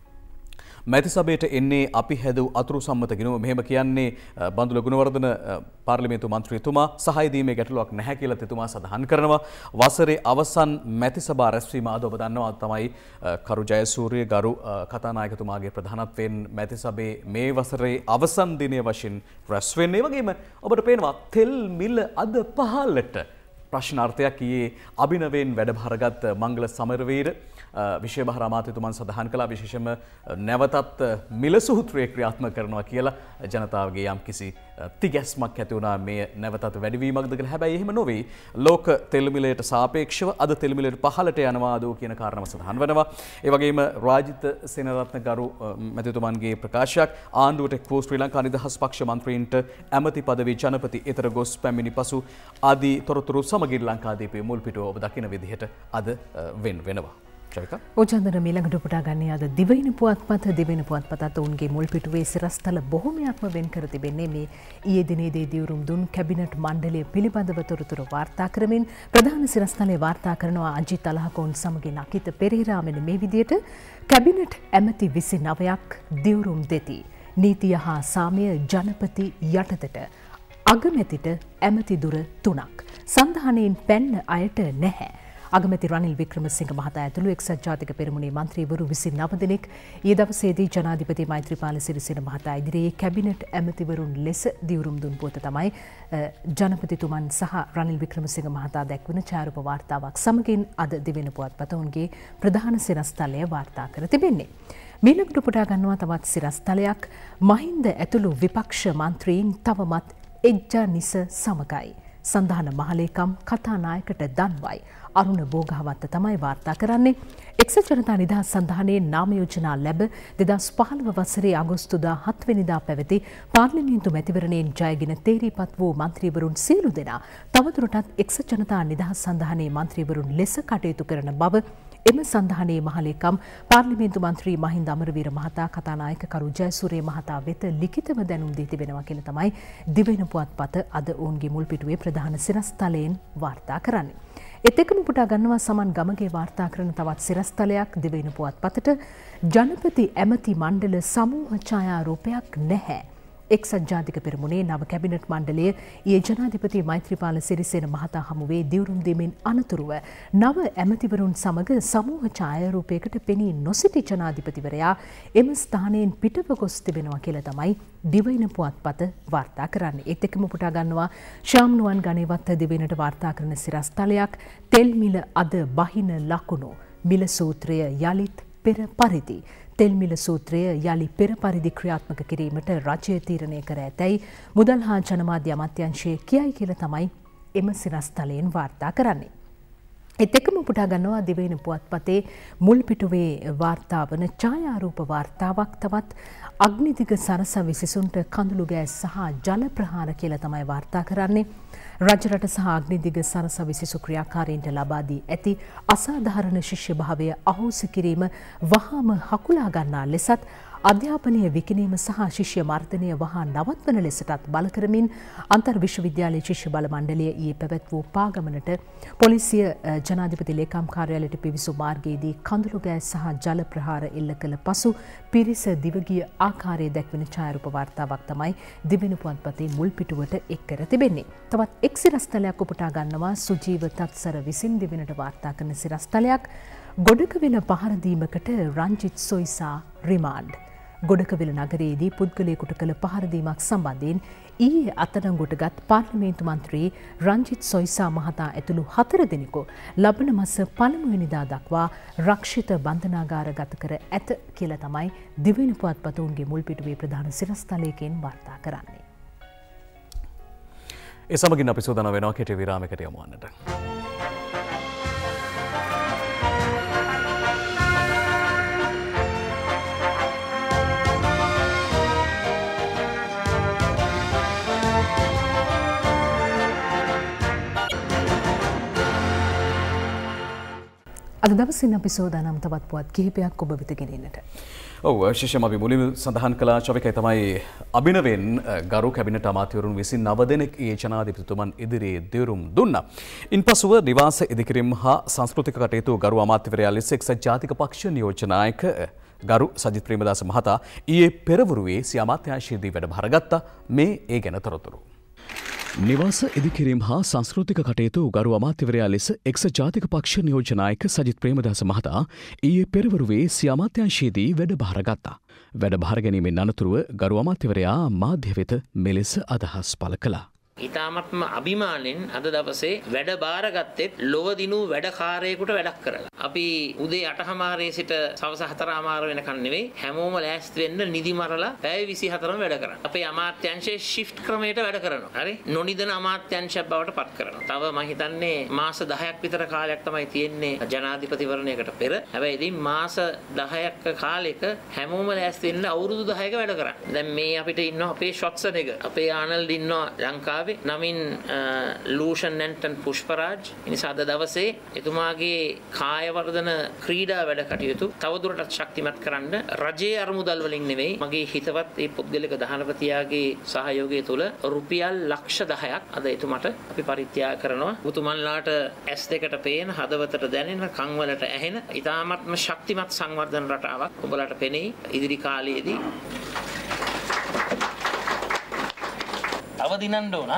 Speaker 2: මැති සභේට එන්නේ අපි හැදූ අතුරු සම්මත ගිණුම. මෙහෙම කියන්නේ බන්දුල ගුණවර්ධන පාර්ලිමේන්තු මන්ත්‍රීතුමා සහාය දීමේ ගැටලුවක් නැහැ කියලා එතුමා සඳහන් කරනවා. වසරේ අවසන් මැති සභා රැස්වීම අද ඔබ දන්නවා තමයි කරු ජයසූරිය ගරු කතානායකතුමාගේ ප්‍රධානත්වයෙන් මැති සභේ මේ වසරේ අවසන් දිනය වශයෙන් රැස් වෙන්නේ. ඒ වගේම ඔබට පේනවා තෙල් මිල අද පහළට ප්‍රශ්නාර්ථයක් ඊයේ අභිනවයෙන් වැඩභාරගත් මංගල සමරවීර විශේෂ බහර අමාත්‍යතුමන් සඳහන් කළා. විශේෂයෙන්ම නැවතත් මිල සූත්‍රය ක්‍රියාත්මක කරනවා කියලා ජනතාවගේ යම්කිසි තිගැස්මක් ඇති වුණා මේ නැවතත් වැඩිවීමක්ද කියලා. හැබැයි එහෙම නොවේ. ලෝක තෙල් මිලයට සාපේක්ෂව අද තෙල් මිලයට පහළට යනවාද කියන කාරණාව සඳහන් වෙනවා. ඒ වගේම රාජිත සේනරත්න ගරු මැතිතුමන්ගේ ප්‍රකාශයක් ආණ්ඩුවට එක් වූ ශ්‍රී ලංකා නිදහස් පක්ෂ මන්ත්‍රීන්ට ඇමති පදවි ජනපති ඊතර ගොස් පැමිණි පසු ආදී තොරතුරු සමගින් ලංකාදීපේ මුල් පිටුව ඔබ දකින විදිහට අද වෙන් වෙනවා.
Speaker 3: ඕචන්දන මීළඟට උපුටා ගන්නේ අද දිවයින පුවත්පත. දිවයින පුවත්පතත් ඔවුන්ගේ මුල් පිටුවේ සිරස්තල බොහොමයක්ම වෙන් කර තිබෙන්නේ මේ ඊයේ දිනේදී දිවුරුම් දුන් කැබිනට් මණ්ඩලය පිළිබඳව තොරතුරු වාර්තා කරමින් ප්‍රධාන සිරස්තලේ වාර්තා කරනවා අජිත් අලහකෝන් සමගින් අකිත පෙරේරා. මෙන්න මේ විදියට කැබිනට් ඇමති 29ක් දිවුරුම් දෙති. නීතිය හා සාමය ජනපති යටතට අගමැතිට ඇමති දුර 3ක්. සන්ධානයෙන් පැන්න අයට නැහැ. අගමැති රනිල් වික්‍රමසිංහ මහතා ඇතුළු එක්සත් ජාතික පෙරමුණේ මන්ත්‍රීවරු 29 දෙනෙක් ඊයේ දවසේදී ජනාධිපති මෛත්‍රීපාල සිරිසේන මහතා ඉදිරියේ කැබිනට් ඇමතිවරුන් ලෙස දිවුරුම් දුන් පොත තමයි ජනපතිතුමන් සහ රනිල් වික්‍රමසිංහ මහතා දැක්වන ඡායාරූප වාර්තාවක් සමගින් අද දිවෙන පුවත්පත ඔවුන්ගේ ප්‍රධාන සිරස්තලය වාර්තා කර තිබෙන්නේ. මීළඟට උපුටා ගන්නවා තවත් සිරස්තලයක්. මහින්ද ඇතුළු විපක්ෂ මන්ත්‍රීන් තවමත් එජ්ජා නිස සමගයි. සන්ධාන මහලේකම් කතානායකට දන්වයි. අරුණ බෝගහවත්ත තමයි වාර්තා කරන්නේ. එක්සත් ජනතා නිදහස් සන්ධානයේ නාම යෝජනා ලැබ 2015 වසරේ අගෝස්තු 17 වෙනිදා පැවති පාර්ලිමේන්තු මැතිවරණයෙන් ජයගෙන තේරීපත් වූ මන්ත්‍රීවරුන් සියලු දෙනා තවදුරටත් එක්සත් ජනතා නිදහස් සන්ධානයේ මන්ත්‍රීවරුන් ලෙස කටයුතු කරන බව එම සන්ධානයේ මහලේකම් පාර්ලිමේන්තු මන්ත්‍රී මහින්ද අමරවීර මහතා කතානායක කරු ජයසූරිය මහතා වෙත ලිඛිතව දැනුම් දී තිබෙනවා කියලා තමයි දිවෙන පුවත්පත අද ඔවුන්ගේ මුල් පිටුවේ ප්‍රධාන සිරස්තලයෙන් වාර්තා කරන්නේ. එත් එක්කම පුටා ගන්නවා සමන් ගමගේ වාර්තා කරන තවත් සිරස්තලයක් දිවෙන පුවත්පතට. ජනපති ඇමති මණ්ඩල සමූහ ඡායාරූපයක් නැහැ. එක්සත් ජාතික පෙරමුණේ නව කැබිනට් මණ්ඩලය ඊයේ ජනාධිපති මෛත්‍රීපාල සිරිසේන මහතා හමුවේ දිවුරුම් දෙමින් අනතුරුව නව ඇමතිවරුන් සමග සමූහ ඡායාරූපයකට පෙනී නොසිටි ජනාධිපතිවරයා එම ස්ථානයෙන් පිටව ගොස් තිබෙනවා කියලා තමයි දිවයින පුවත්පත වාර්තා කරන්නේ. ඒත් එක්කම පුටා ගන්නවා ශාම්නුවන් ගණේවත් දිවෙනට වාර්තා කරන සිරස්තලයක්. තෙල් මිල අද බහින ලකුණු මිල සූත්‍රය යලිත් පෙර පරිදි. තෙල් මිල සූත්‍රය යලි පෙර පරිදි ක්‍රියාත්මක කිරීමට රජය තීරණය කර ඇතැයි මුදල් හා ජනමාධ්‍ය අමාත්‍යාංශය කියයි කියලා තමයි එම සිරස්තලයෙන් වාර්තා කරන්නේ. ඒත් එක්කම උපුටා ගන්නවා දිවයින පුවත්පතේ මුල් පිටුවේ වාර්තා වන ඡායාරූප වාර්තාවක් තවත් අග්නිදිග සරසවි සිසුන්ට කඳුළු ගෑස් සහ ජල ප්‍රහාර කියලා තමයි වාර්තා කරන්නේ. රජරට සහ අග්නිදිග සරසවි සිසු ක්‍රියාකාරීන්ට ලබා දී ඇති අසාධාරණ ශිෂ්‍ය භාවය අහෝසි කිරීම වහාම හකුලා ගන්නා ලෙසත් අධ්‍යාපනීය විකිණීම සහ ශිෂ්‍ය මර්ධනය වහා නවත්වන ලෙසටත් බල කරමින් අන්තර් විශ්වවිද්‍යාලයේ ශිෂ්‍ය බල මණ්ඩලය ඊයේ පැවැත් වූ පාගමනට පොලිසිය ජනාධිපති ලේකම් කාර්යාලයට පිවිසු මාර්ගයේදී කඳුළු ගෑස් සහ ජල ප්‍රහාර එල්ල කළ පසු පිරිස දිවගිය ආකාරය දැක්වෙන ඡායාරූප වාර්තාවක් තමයි දිවයින පුවත්පතේ මුල් පිටුවට එක් කර තිබෙන්නේ. තවත් එක් සිරස්තලයක් උපුටා ගන්නවා සුජීව තත්සර විසින් දිවයිනට වාර්තා කරන සිරස්තලයක් ගොඩකවිල පහර දීමකට රංජිත් සොයිසා රිමාන්ඩ්. ගොඩකවිල නගරයේදී පුද්ගලයෙකුට කළ පහරදීමක් සම්බන්ධයෙන් ඊයේ අත්අඩංගුවටගත් පාර්ලිමේන්තු මන්ත්‍රී රංජිත් සොයිසා මහතා ඇතුළු 4 දෙනෙකු ලබන මාස 1 වෙනිදා දක්වා රක්ෂිත බන්ධනාගාරගත කර ඇත කියලා තමයි දිවයින පුවත්පතුන්ගේ මුල් පිටුවේ ප්‍රධාන සිරස්තලයකින් වාර්තා කරන්නේ.
Speaker 2: ඒ සමගින් අපි සූදානම් වෙනවා කෙටි විරාමයකට යමු වන්නට.
Speaker 3: අද දවසින් අපි සෝදානම් තවත් පුවත් කිහිපයක් ඔබ වෙත ගෙනෙන්නට.
Speaker 2: ඔව් විශේෂයෙන්ම අපි මුලින්ම සඳහන් කළා චවිකයි තමයි අභිනවෙන් ගරු කැබිනට් අමාත්‍යවරුන් විසින් 9 දෙනෙක් ඒ ජනාධිපතිතුමන් ඉදිරියේ දියුරුම් දුන්නා. ඉන්පසුව නිවාස ඉදිකිරීම හා සංස්කෘතික කටයුතු ගරු අමාත්‍යවරයා ලෙස එක්සත් ජාතික පක්ෂ නියෝජ්‍ය නායක ගරු සජිත් ප්‍රේමදාස මහතා ඊයේ පෙරවරුවේ සිය අමාත්‍යාංශයේදී වැඩබාර ගත්තා. මේ ඒ ගැන තොරතුරු.
Speaker 1: නිවාස ඉදිකිරීම් හා සංස්කෘතික කටයුතු ගරු අමාත්‍යවරයා ලෙස එක්සත් ජාතික පක්ෂ නියෝජ්‍ය නායක සජිත් ප්‍රේමදාස මහතා ඊයේ පෙරවරුවේ සිය අමාත්‍යාංශයේදී වැඩබාර ගත්තා. වැඩබාර ගැනීමෙන් අනතුරුව ගරු අමාත්‍යවරයා මාධ්‍ය වෙත මෙලෙස අදහස් පළ කළා.
Speaker 15: ඉතාමත්ම අභිමානෙන් අද දවසේ වැඩ බාරගත්තෙත් ලොවදිනු වැඩකාරයෙකුට වැඩක් කරලා. අපි උදේ 8:00 සිට සවස 4:00 වෙනකන් නෙවෙයි හැමෝම ලෑස්ති වෙන්න නිදි මරලා පැය 24ම වැඩ කරනවා. අපේ අමාත්‍යාංශයේ ෂිෆ්ට් ක්‍රමයට වැඩ කරනවා. හරි? නොනිදන අමාත්‍යාංශයක් බවට පත් කරනවා. තව මම හිතන්නේ මාස 10ක් විතර කාලයක් තමයි තියෙන්නේ ජනාධිපතිවරණයකට පෙර. හැබැයි ඉතින් මාස 10ක කාලෙක හැමෝම ලෑස්ති වෙන්න අවුරුදු 10ක වැඩ කරා. දැන් මේ අපිට ඉන්නවා අපේ ෂොට්සන් එක. අපේ ආනල්ඩ් ඉන්නවා ලංකාවේ නමින් ලූෂන් නැන්ටන් පුෂ්පරාජ්. ඉනිසා අද දවසේ එතුමාගේ කායවර්ධන ක්‍රීඩා වැඩ කටයුතු තවදුරටත් ශක්තිමත් කරන්න රජයේ අරමුදල් වලින් නෙවෙයි මගේ හිතවත් ඒ පුද්ගලික දහනපතියාගේ සහයෝගය තුළ රුපියල් ලක්ෂ 10ක් අද එතුමට අපි පරිත්‍යාග කරනවා. උතුමන්ලාට S2කට පේන හදවතට දැනෙන කන් වලට ඇහෙන ඉතාමත්ම ශක්තිමත් සංවර්ධන රටාවක් ඔබලාට පෙනෙයි ඉදිරි කාලයේදී. අවදිනන්න ඕන.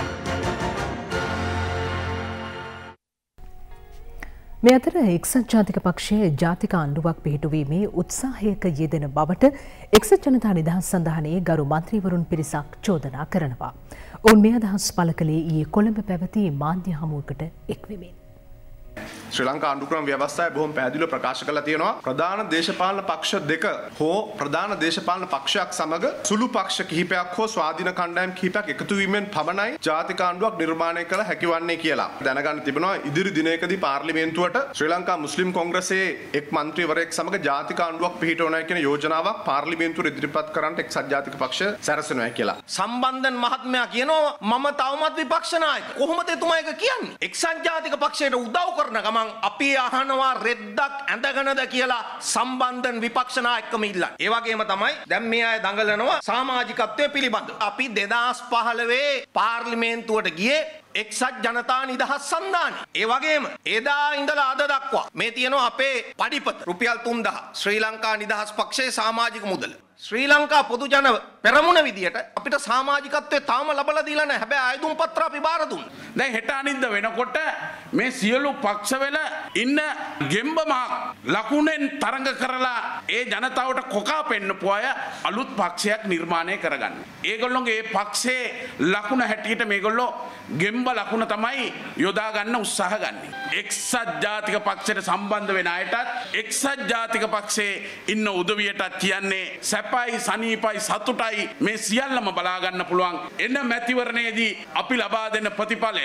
Speaker 3: මේ අතර එක්සත් ජාතික පක්ෂයේ ජාතික ආණ්ඩුවක් පිහිටුවීමේ උත්සාහයක යෙදෙන බවට එක්සත් ජනතා නිදහස් සන්ධානයේ ගරු මන්ත්‍රීවරුන් පිරිසක් චෝදනා කරනවා. ඔවුන් මේ අදහස් පළ කළේ ඊයේ කොළඹ පැවති මාධ්‍ය හමුවකට එක්වෙමින්.
Speaker 16: ශ්‍රී ලංකා ආණ්ඩුක්‍රම ව්‍යවස්ථාවේ බොහොම පැහැදිලිව ප්‍රකාශ කරලා තියෙනවා ප්‍රධාන දේශපාලන පක්ෂ දෙක හෝ ප්‍රධාන දේශපාලන පක්ෂයක් සමග සුළු පක්ෂ කිහිපයක් හෝ ස්වාධීන කණ්ඩායම් කිහිපයක් එකතු වීමෙන් පමණයි ජාතික ආණ්ඩුවක් නිර්මාණය කළ හැකිවන්නේ කියලා දැනගන්න තිබෙනවා. ඉදිරි දිනයකදී පාර්ලිමේන්තුවට ශ්‍රී ලංකා මුස්ලිම් කොංග්‍රසයේ එක් මන්ත්‍රීවරයෙක් සමග ජාතික ආණ්ඩුවක් පිහිටවනවා කියන යෝජනාවක් පාර්ලිමේන්තුවට ඉදිරිපත් කරන්නට එක්සත් ජාතික පක්ෂ සැරසෙනවා කියලා.
Speaker 17: සම්බන්ධන් මහත්මයා කියනවා මම තවමත් විපක්ෂ නායක. කොහොමද එතුමා ඒක කියන්නේ? එක්සත් ජාතික පක්ෂයට උදව් කරන ගමන් අපි අහනවා රෙද්දක් ඇඳගෙනද කියලා සම්බන්ධන් විපක්ෂ නායකකම ඉල්ලන්නේ. ඒ වගේම තමයි දැන් මේ අය දඟලනවා සමාජිකත්වයේ පිළිබඳව. අපි 2015 පාර්ලිමේන්තුවට ගියේ එක්සත් ජනතා නිදහස් සන්ධානය. ඒ වගේම එදා ඉඳලා අද දක්වා මේ තියෙනවා අපේ පඩිපත රුපියල් 3000 ශ්‍රී ලංකා නිදහස් පක්ෂයේ සමාජික මුදල. ශ්‍රී ලංකා පොදු ජන පෙරමුණ විදියට අපිට සමාජිකත්වයේ තාම ලබලා දීලා නැහැ. හැබැයි ආයුධ පත්‍ර අපි බාර දුන්නා.
Speaker 18: දැන් හෙට අනිද්දා වෙනකොට මේ සියලු පක්ෂවල ඉන්න ගෙම්බමක් ලකුණෙන් තරඟ කරලා ඒ ජනතාවට කොකා පෙන්නපු අය අලුත් පක්ෂයක් නිර්මාණය කරගන්න. ඒගොල්ලෝගේ ඒ පක්ෂයේ ලකුණ හැටියට මේගොල්ලෝ ගෙම්බ ලකුණ තමයි යොදා ගන්න උත්සාහ ගන්න. එක්සත් ජාතික පක්ෂයට සම්බන්ධ වෙන අයටත් එක්සත් ජාතික පක්ෂයේ ඉන්න උදවියටත් කියන්නේ සැප සැපයි සනීපයි සතුටයි මේ සියල්ලම බලා ගන්න පුළුවන් එන මැතිවරණයේදී අපි ලබා දෙන ප්‍රතිඵලය.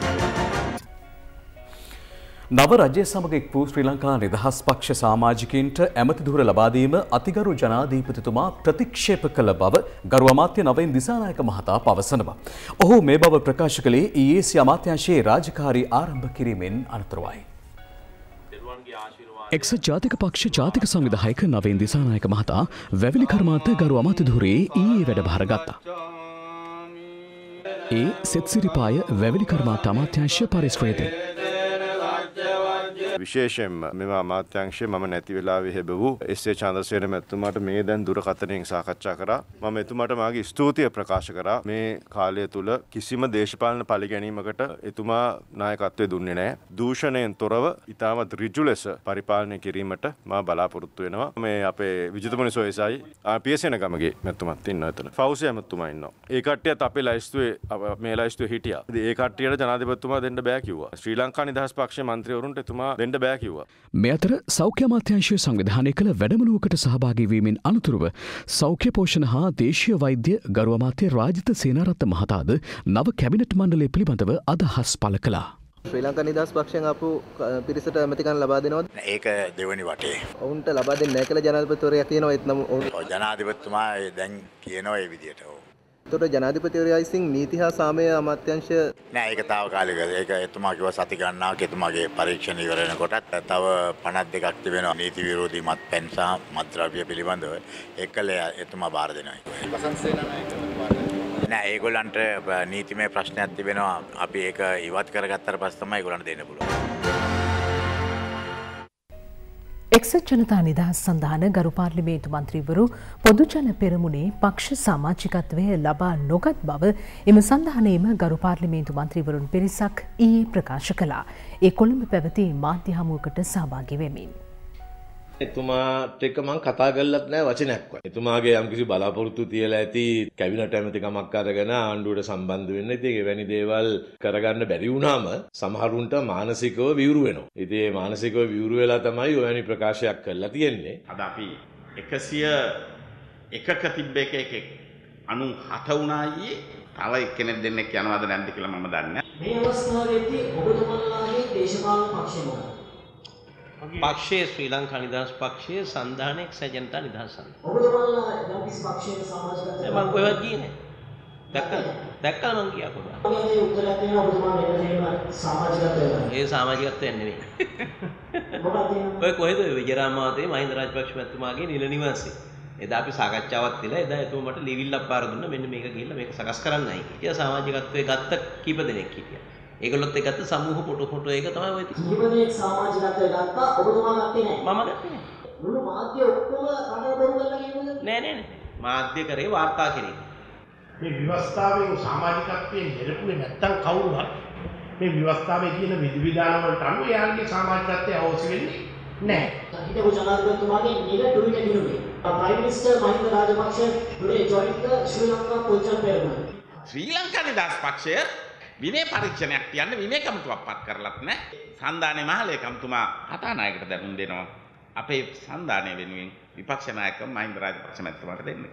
Speaker 2: නව රජය සමග එක් වූ ශ්‍රී ලංකා නිදහස් පක්ෂ සමාජිකයින්ට ඇමති ධුර ලබා දීම අතිගරු ජනාධිපතිතුමා ප්‍රතික්ෂේප කළ බව ගරු අමාත්‍ය නවීන් දිසානායක මහතා පවසනවා. ඔහු මේ බව ප්‍රකාශ කළේ ඊයේ සිය අමාත්‍යාංශයේ රාජකාරී ආරම්භ කිරීමෙන් අනතුරුවයි. එක්සත් ජාතික පක්ෂ ජාතික සංවිධායක නවීන් දිසානායක මහතා වැවිලි කර්මාන්ත ගරු අමාත්‍ය ධුරයේ ඊයේ වැඩභාර ගත්තා. ඒ සෙත්සිරිපාය වැවිලි කර්මාන්ත අමාත්‍යාංශ පරිශ්‍රයේදී
Speaker 19: විශේෂයෙන්ම මෙම අමාත්‍යාංශයේ මම නැති වෙලාවේ හෙබ වූ එස්.ඒ. චන්ද්‍රසේන මැතිතුමාට මේ දැන් දුරකථනයෙන් සාකච්ඡා කරා. මම එතුමාට මාගේ ස්තුතිය ප්‍රකාශ කරා. මේ කාලය තුල කිසිම දේශපාලන පරිගැනීමකට එතුමා නායකත්වය දුන්නේ නැහැ. දූෂණයෙන් තොරව ඉතාමත් ඍජු ලෙස පරිපාලනය කිරීමට මම බලාපොරොත්තු වෙනවා. මේ අපේ විජිතමුනි සොයසයි පියසේන ගමගේ මැතිතුමත් ඉන්නවා එතන. ෆෞසියා මැතිතුමා ඉන්නවා. ඒ කට්ටියත් අපේ ලයිස්තුවේ මේ ලයිස්තුවේ හිටියා. ඉතින් ඒ කට්ටියට ජනාධිපතිතුමා දෙන්න බෑ කිව්වා. ශ්‍රී ලංකා නිදහස් පක්ෂයේ මන්ත්‍රීවරුන්ට එතුමා දෙන්න බෑ කිව්වා.
Speaker 1: මේ අතර සෞඛ්‍ය අමාත්‍යාංශය සංවිධානය කළ වැඩමුළුවකට සහභාගී වීමෙන් අනතුරුව සෞඛ්‍ය පෝෂණ හා දේශීය වෛද්‍ය ගරු අමාත්‍ය රාජිත සේනාරත්න මහතාද නව කැබිනට් මණ්ඩලය පිළිබඳව අදහස් පළ කළා.
Speaker 20: ශ්‍රී ලංකා නිදහස් පක්ෂයෙන් ආපු පිරිසට ඇමතිකම් ලබා දෙනවද?
Speaker 21: ඒක දෙවෙනි වටේ.
Speaker 20: ඔවුන්ට ලබා දෙන්නේ නැහැ කියලා ජනාධිපතිවරයා කියනවා. ඒත් නම්
Speaker 21: ඔව් ජනාධිපතිතුමා දැන් කියනවා ඒ විදියට.
Speaker 20: එතකොට ජනාධිපතිවරයා විසින් නීති හා සාමය අමාත්‍යාංශය
Speaker 21: නෑ ඒක තාවකාලිකද. ඒක එතුමා කිව්වා සති ගණනාවක් එතුමාගේ පරීක්ෂණ ඉවර වෙනකොටත් තව 52ක් තිබෙනවා නීති විරෝධී මත්පැන් සහ මත්ද්‍රව්‍ය පිළිබඳව. ඒකල එතුමා බාර දෙනවා. නෑ ඒගොල්ලන්ට නීතිමය ප්‍රශ්නයක් තිබෙනවා. අපි ඒක ඉවත් කරගත්තට පස්සේ තමයි ඒගොල්ලන්ට දෙන්න පුළුවන්.
Speaker 3: එක්සත් ජනතා නිදහස් සඳහන ගරු පාර්ලිමේන්තු මන්ත්‍රීවරු පොදු ජන පෙරමුණේ පක්ෂ සමාජිකත්වය ලබා නොගත් බව එම සඳහනේම ගරු පාර්ලිමේන්තු මන්ත්‍රීවරුන් පිරිසක් ඊයේ ප්‍රකාශ කළා. ඒ කොළඹ පැවති මාධ්‍ය හමුවකට සහභාගී වෙමින්.
Speaker 22: එතුමාට එක්ක මම කතා කරලත් නැහැ වචනයක්වත්. එතුමාගේ යම්කිසි බලාපොරොත්තු තියලා ඇති කැබිනට් ඇමතිකමක් අරගෙන ආණ්ඩුවට සම්බන්ධ වෙන්න. ඉතින් එවැනි දේවල් කරගන්න බැරි වුණාම සමහරුන්ට මානසිකව විවුරු වෙනවා. ඉතින් මේ මානසිකව විවුරු වෙලා තමයි ඔයවැනි ප්‍රකාශයක් කරලා තියෙන්නේ.
Speaker 23: අද අපි 101ක තිබ්බ එකෙක් 97 වුණා ඊයේ. තව එක්කෙනෙක් දෙන්නෙක් යනවද නැද්ද කියලා මම දන්නේ නැහැ.
Speaker 24: මේ අවස්ථාවේදී ඔබතුමන්ලාගේ දේශපාලන පක්ෂය මොකක්ද?
Speaker 15: පක්ෂයේ ශ්‍රී ලංකා නිදහස් පක්ෂයේ සන්ධානයේ එක්සත් ජනතා නිදහස් සන්ධානය.
Speaker 24: ඔබතුමන්ලා යම්කිසි පක්ෂයක සමාජගත
Speaker 15: මම කොහෙවත් ගියේ නැහැ. දැක්කා මං ගියා කොහොමද?
Speaker 24: මේ උත්තරයක් දෙනවා ඔබතුමා මෙන්න සමාජගත වෙනවා.
Speaker 15: ඒ සමාජගතයක් නෙවෙයි. ඔය කොහෙද විජේරාමාතේ මහින්ද රාජපක්ෂ මැතිතුමාගේ නිල නිවාසයේ. එදා අපි සාකච්ඡාවක් තියලා එදා එතුමා මට ලිවිල්ලක් පාර දුන්නා මෙන්න මේක ගිහිල්ලා මේක සකස් කරන්නයි කියලා. සමාජිකත්වයේ ගත්ත කීප දෙනෙක් හිටියා. ඒගොල්ලොත් එක්ක ගත්ත සමූහ ෆොටෝ ඒක තමයි ඔය තියෙන්නේ.
Speaker 24: ජීවනයේ සමාජිකත්වය ගත්තා ඔබතුමා ගත්තේ නැහැ.
Speaker 15: මම ගත්තේ නැහැ.
Speaker 24: මුළු මාධ්‍ය ඔක්කොම රටේ බොරු කරලා කියනවද?
Speaker 15: නෑ. මාධ්‍ය කරේ වාර්තා කරේ.
Speaker 25: මේ විවස්ථාවේ සමාජිකත්වයෙන් හෙරපුනේ නැත්තම් කවුරුහත් මේ විවස්ථාවේ කියන විධිවිධාන වලට අනුව එයාගේ සමාජිකත්වය අවශ්‍ය වෙන්නේ නැහැ.
Speaker 24: හිටපු ජනාධිපතිතුමාගේ නිල ට්වීට් එක දිනුනේ. Prime minister Mahinda Rajapaksa today joined the Sri Lanka Pojjan Peramuණ.
Speaker 23: ශ්‍රී ලංකා නිදහස් පක්ෂය විනය පරීක්ෂණයක් තියන්න විනය කමිටුවක් පත් කරලත් නැහැ. සන්ධානයේ මහලේකම්තුමා කතානායකට දැනුම් දෙනවා. අපේ සන්ධානය වෙනුවෙන් විපක්ෂ ናයක මහින්ද රාජපක්ෂ මැතිතුමාට දෙන්න.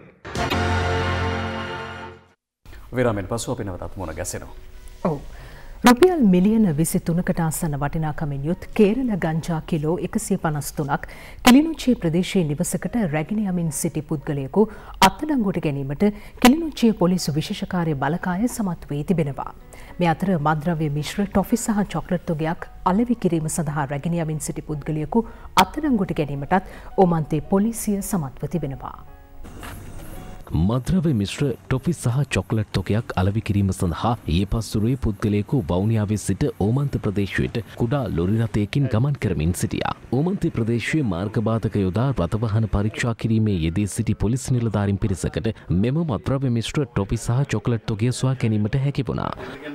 Speaker 2: විරාමෙන් පසු අපි නැවතත් මුණ ගැසෙනවා.
Speaker 3: ඔව්. රුපියල් මිලියන 23කට ආසන්න වටිනාකමින් යුත් කේරළ ගංජා කිලෝ 153ක් කිලිනොච්චිය ප්‍රදේශයේ නිවසකට රැගෙන යමින් සිටි පුද්ගලයෙකු අත්අඩංගුවට ගැනීමට කිලිනොච්චිය පොලිස් විශේෂ කාර්ය බළකාය සමත් වී තිබෙනවා. මේ අතර මත්ද්‍රව්‍ය මිශ්‍ර ටොෆි සහ චොක්ලට් තොගයක් අලෙවි කිරීම සඳහා රැගෙන යමින් සිටි පුද්ගලයෙකු අත්අඩංගුවට ගැනීමටත් ඕමන්තේ පොලිසිය සමත්ව තිබෙනවා.
Speaker 1: මද්‍රව්‍ය මිශ්‍ර ටොෆි සහ චොක්ලට් තොගයක් අලෙවි කිරීම සඳහා ඊයේ පස්වරුවේ පුද්ගලයෙකු වවුනියාවේ සිට ඕමන්ත ප්‍රදේශයට කුඩා ලොරි රථයකින් ගමන් කරමින් සිටියා. ඕමන්ත ප්‍රදේශයේ මාර්ගබාධක යොදා රථවාහන පරීක්ෂා කිරීමේ යෙදී සිටි පොලිස් නිලධාරීන් පිරිසකට මෙම මද්‍රව්‍ය මිශ්‍ර ටොෆි සහ චොක්ලට් තොගය සොයා ගැනීමට හැකි වුණා.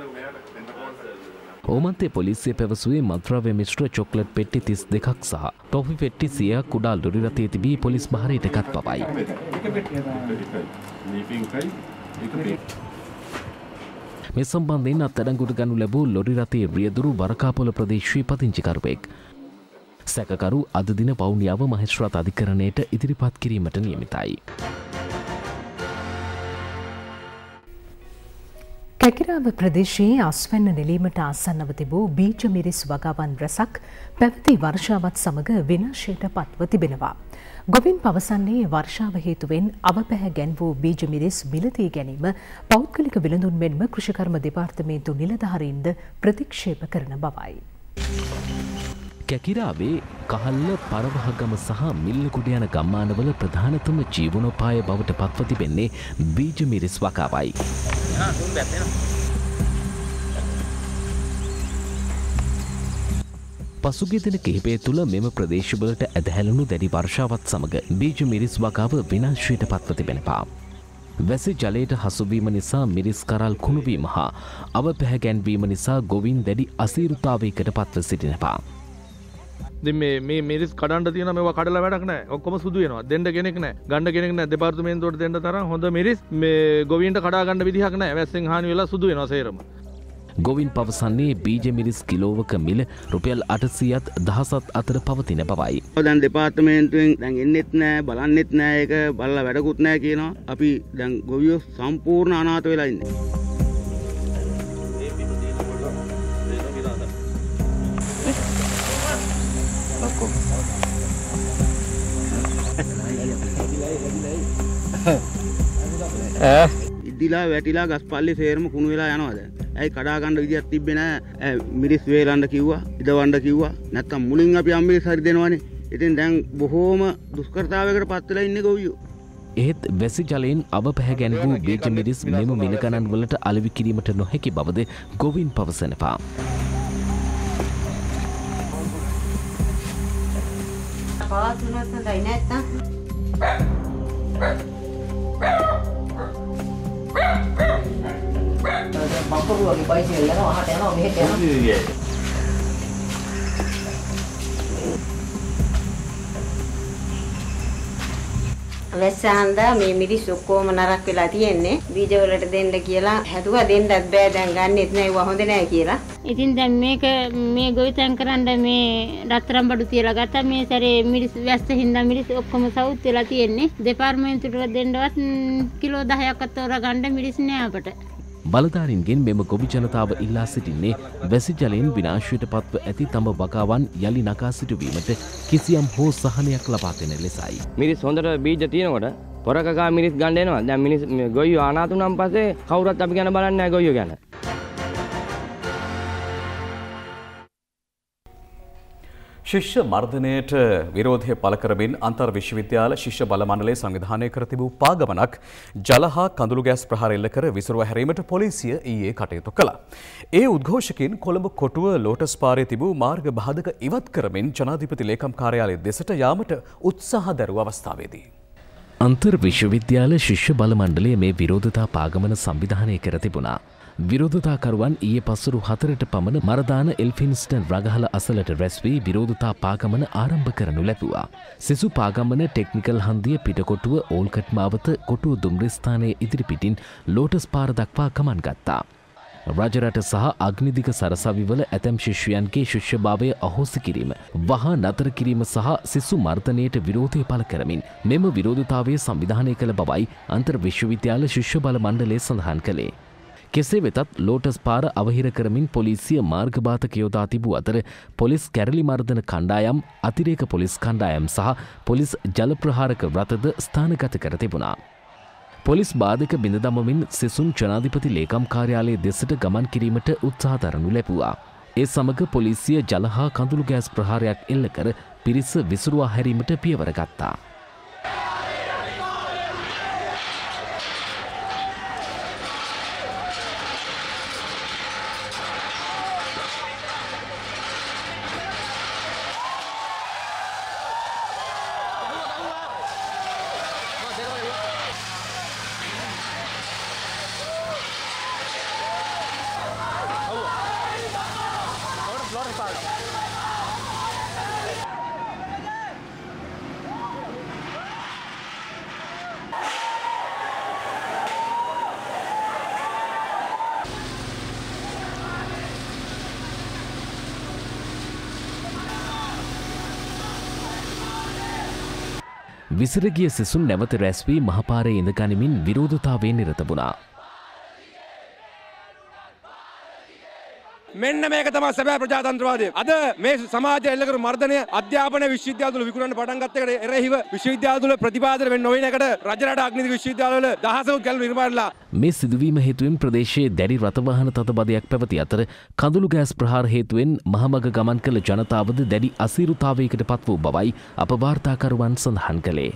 Speaker 1: ඕමන්තේ පොලිසිය පැවසුවේ මද්‍රව්‍ය මිශ්‍ර චොක්ලට් පෙට්ටි 32ක් සහ ටොෆි පෙට්ටි 100ක් කුඩා ලොරි රථයේ තිබී පොලිස් බහරයට ගත් බවයි. මේ සම්බන්ධයෙන් අත්අඩංගුවට ගනු ලැබූ ලොරි රථයේ රියදුරු වරකාපොළ ප්‍රදේශයේ පදිංචිකරුවෙක්. සැකකරු අද දින වවුනියාව මහේස්ත්‍රාත් අධිකරණයට ඉදිරිපත් කිරීමට නියමිතයි.
Speaker 3: කැකිරාව ප්‍රදේශයේ අස්වැන්න නෙලීමට ආසන්නව තිබූ බීජ මිරිස් වගාවන් රැසක් පැවති වර්ෂාවත් සමග විනාශයට පත්ව තිබෙනවා. ගොවින් පවසන්නේ වර්ෂාව හේතුවෙන් අවපැහැ ගැන් වූ බීජ මිරිස් මිලදී ගැනීම පෞද්ගලික විලඳුන් මෙන්ම කෘෂිකර්ම දෙපාර්තමේන්තු නිලධාරීන්ද ප්‍රතික්ෂේප කරන බවයි.
Speaker 1: කැකිරාවේ කහල්ල පරවහගම සහ මිල්ලකුඩ යන ගම්මානවල ප්‍රධානතම ජීවනෝපාය බවට පත්ව තිබෙන්නේ බීජ මිරිස් වගාවයි. පසුගිය දින කිහිපය තුළ මෙම ප්‍රදේශවලට ඇදහැළුණු දැඩි වර්ෂාවත් සමග බීජ මිරිස් වගාව විනාශයට පත්ව තිබෙනවා. වැසි ජලයට හසුවීම නිසා මිරිස් කරල් කුණුවීම හා අවපැහැ ගැන්වීම නිසා ගොවින් දැඩි අසීරුතාවයකට පත්ව සිටිනවා.
Speaker 4: මේ මිරිස් කඩන්න තියෙන මේවා කඩලා වැඩක් නැහැ. ඔක්කොම සුදු වෙනවා. දෙන්න කෙනෙක් නැහැ. ගන්න කෙනෙක් නැහැ. දෙපාර්තමේන්තුවට දෙන්න තරම් හොඳ මිරිස් මේ ගොවීන්ට කඩා ගන්න විදිහක් නැහැ. වැස්සෙන් හානි වෙලා සුදු වෙනවා සේරම.
Speaker 1: ගොවින් පවසන්නේ බීජ මිරිස් කිලෝවක මිල රුපියල් 800ත් 1000ත් අතර පවතින බවයි.
Speaker 5: දැන් දෙපාර්තමේන්තුවෙන් දැන් එන්නෙත් නැහැ, බලන්නෙත් නැහැ, ඒක බලලා වැඩකුත් නැහැ කියනවා. අපි දැන් ගොවියෝ සම්පූර්ණ අනාථ වෙලා ඉන්නේ. ඉදිලා වැටිලා ගස්පල්ලි සේරම කුණු වෙලා යනවා දැන්. ඇයි කඩා ගන්න විදියක් තිබ්බේ නැහැ. මිරිස් වේලන්න කිව්වා, ඉදවන්න කිව්වා. නැත්තම් මුලින් අපි අම්මිරිස් හරි දෙනවනේ. ඉතින් දැන් බොහෝම දුෂ්කරතාවයකට පත් වෙලා ඉන්නේ ගොවියෝ.
Speaker 1: එහෙත් වැසි ජලයෙන් අවපැහැ ගැන් වූ බීජ මිරිස් මෙම මිල ගණන් වලට අලෙවි කිරීමට නොහැකි බවද ගොවින් පවසනවා.
Speaker 6: පාතුනත් හොඳයි නැත්තම් බම්පරුවගේ පයිසෙල් යනවා අහට යනවා මෙහෙට යනවා. වැස්සහන්දා මේ මිරිස් ඔක්කොම නරක් වෙලා තියෙන්නේ. බීජ වලට දෙන්න කියලා හැදුවා දෙන්නත් බෑ දැන් ගන්නෙත් නෑ ඒවා හොඳ නෑ කියලා.
Speaker 7: ඉතින් දැන් මේක මේ ගොවිතැන් කරන්න මේ රත්තරන් බඩු තියලා ගත්තා මේ සැරේ මිරිස් වැස්ස හින්දා මිරිස් ඔක්කොම සවුත් වෙලා තියෙන්නේ. දෙපාර්තමේන්තුවට දෙන්නවත් කිලෝ 10ක් අතෝරා ගන්න මිරිස් නෑ අපට.
Speaker 1: බලධාරීන්ගෙන් මෙම ගොවි ජනතාව ඉල්ලා සිටින්නේ වැසි ජලයෙන් විනාශයට පත්ව ඇති තම වගාවන් යලි නගා සිටුවීමට කිසියම් හෝ සහනයක් ලබා දෙන ලෙසයි.
Speaker 8: මිරිස් හොඳට බීජ තියෙනකොට පොරකකා මිරිස් ගන්න එනවා. දැන් මිනිස් ගොයියෝ අනාථ වුණාන් පස්සේ කවුරුත් අපි ගැන බලන්නේ නැහැ ගොයියෝ ගැන.
Speaker 2: ශිෂ්‍ය මර්ධනයට විරෝධය පළ කරමින් අන්තර් විශ්වවිද්‍යාල ශිෂ්‍ය බල මණ්ඩලය සංවිධානය කර තිබූ පාගමනක් ජල හා කඳුළු ගෑස් ප්‍රහාර එල්ල කර විසිරුව හැරීමට පොලිසිය ඊයේ කටයුතු කළා. ඒ උද්ඝෝෂකයින් කොළඹ කොටුව ලෝටස් පාරේ තිබූ මාර්ග බාධක ඉවත් කරමින් ජනාධිපති ලේකම් කාර්යාලය දෙසට යාමට උත්සාහ දැරුව අවස්ථාවේදී
Speaker 1: අන්තර් විශ්වවිද්‍යාල ශිෂ්‍ය බල මණ්ඩලය මේ විරෝධතා පාගමන සංවිධානය කර තිබුණා. විරෝධතාකරුවන් ඊයේ පසුරු 4ට පමණ මරදාන එල්ෆින්ස්ටන් රගහල අසලට රැස් වී විරෝධතා පාගමන ආරම්භ කරනු ලැබුවා. සිසු පාගමන ටෙක්නිකල් හන්දිය පිටකොටුව ඕල්කට් මාවත කොටුව දුම්රිස්ථානයේ ඉදිරිපිටින් ලෝටස් පාර දක්වා ගමන් ගත්තා. රජරට සහ අග්නිදික සරසවිවල ඇතැම් ශිෂ්‍යයන්ගේ ශිෂ්‍යභාවය අහෝසි කිරීම, වහා නතර කිරීම සහ සිසු මර්ධනයට විරෝධය පළ කරමින් මෙම විරෝධතාවය සංවිධානය කළ බවයි අන්තර් විශ්වවිද්‍යාල ශිෂ්‍ය බල මණ්ඩලය සඳහන් කළේ. කෙසේ වෙතත් ලෝටස් පාර අවහිර කරමින් පොලිසිය මාර්ගබාධක යොදා තිබූ අතර පොලිස් කැරලි මර්ධන කණ්ඩායම්, අතිරේක පොලිස් කණ්ඩායම් සහ පොලිස් ජල ප්‍රහාරක රථද ස්ථානගත කර තිබුණා. පොලිස් බාධක බිඳ දමමින් සිසුන් ජනාධිපති ලේකම් කාර්යාලයේ දෙසට ගමන් කිරීමට උත්සාහ දරනු ලැබුවා. ඒ සමග පොලිසිය ජල හා කඳුළු ගෑස් ප්‍රහාරයක් එල්ල කර පිරිස විසිරුවා හැරීමට පියවර ගත්තා. විසිරගිය සිසුන් නැවත රැස් වී මහපාරේ ඉඳ ගනිමින් විරෝධතාවයේ නිරත වුණා.
Speaker 9: මෙන්න මේක තමයි සැබෑ ප්‍රජාතන්ත්‍රවාදය. අද මේ සමාජය එල්ල කරන මර්ධනය අධ්‍යාපන විශ්වවිද්‍යාල තුල විකුණන්න පටන් ගත්ත එකට එරෙහිව විශ්වවිද්‍යාල තුල ප්‍රතිපාදන වෙන්න නොවන එකට රජරට අග්නිදික විශ්වවිද්‍යාලවල දහසකුත් ගැළු නිර්මාණලා
Speaker 10: මේ සිදුවීම හේතුවෙන් ප්‍රදේශයේ දැඩි රථවාහන තදබදයක් පැවති අතර කඳුළු ගෑස් ප්‍රහාර හේතුවෙන් මහමග ගමන් කළ ජනතාවද දැඩි අසීරුතාවයකට පත් වූ බවයි අප වාර්තාකරුවන් සඳහන් කළේ.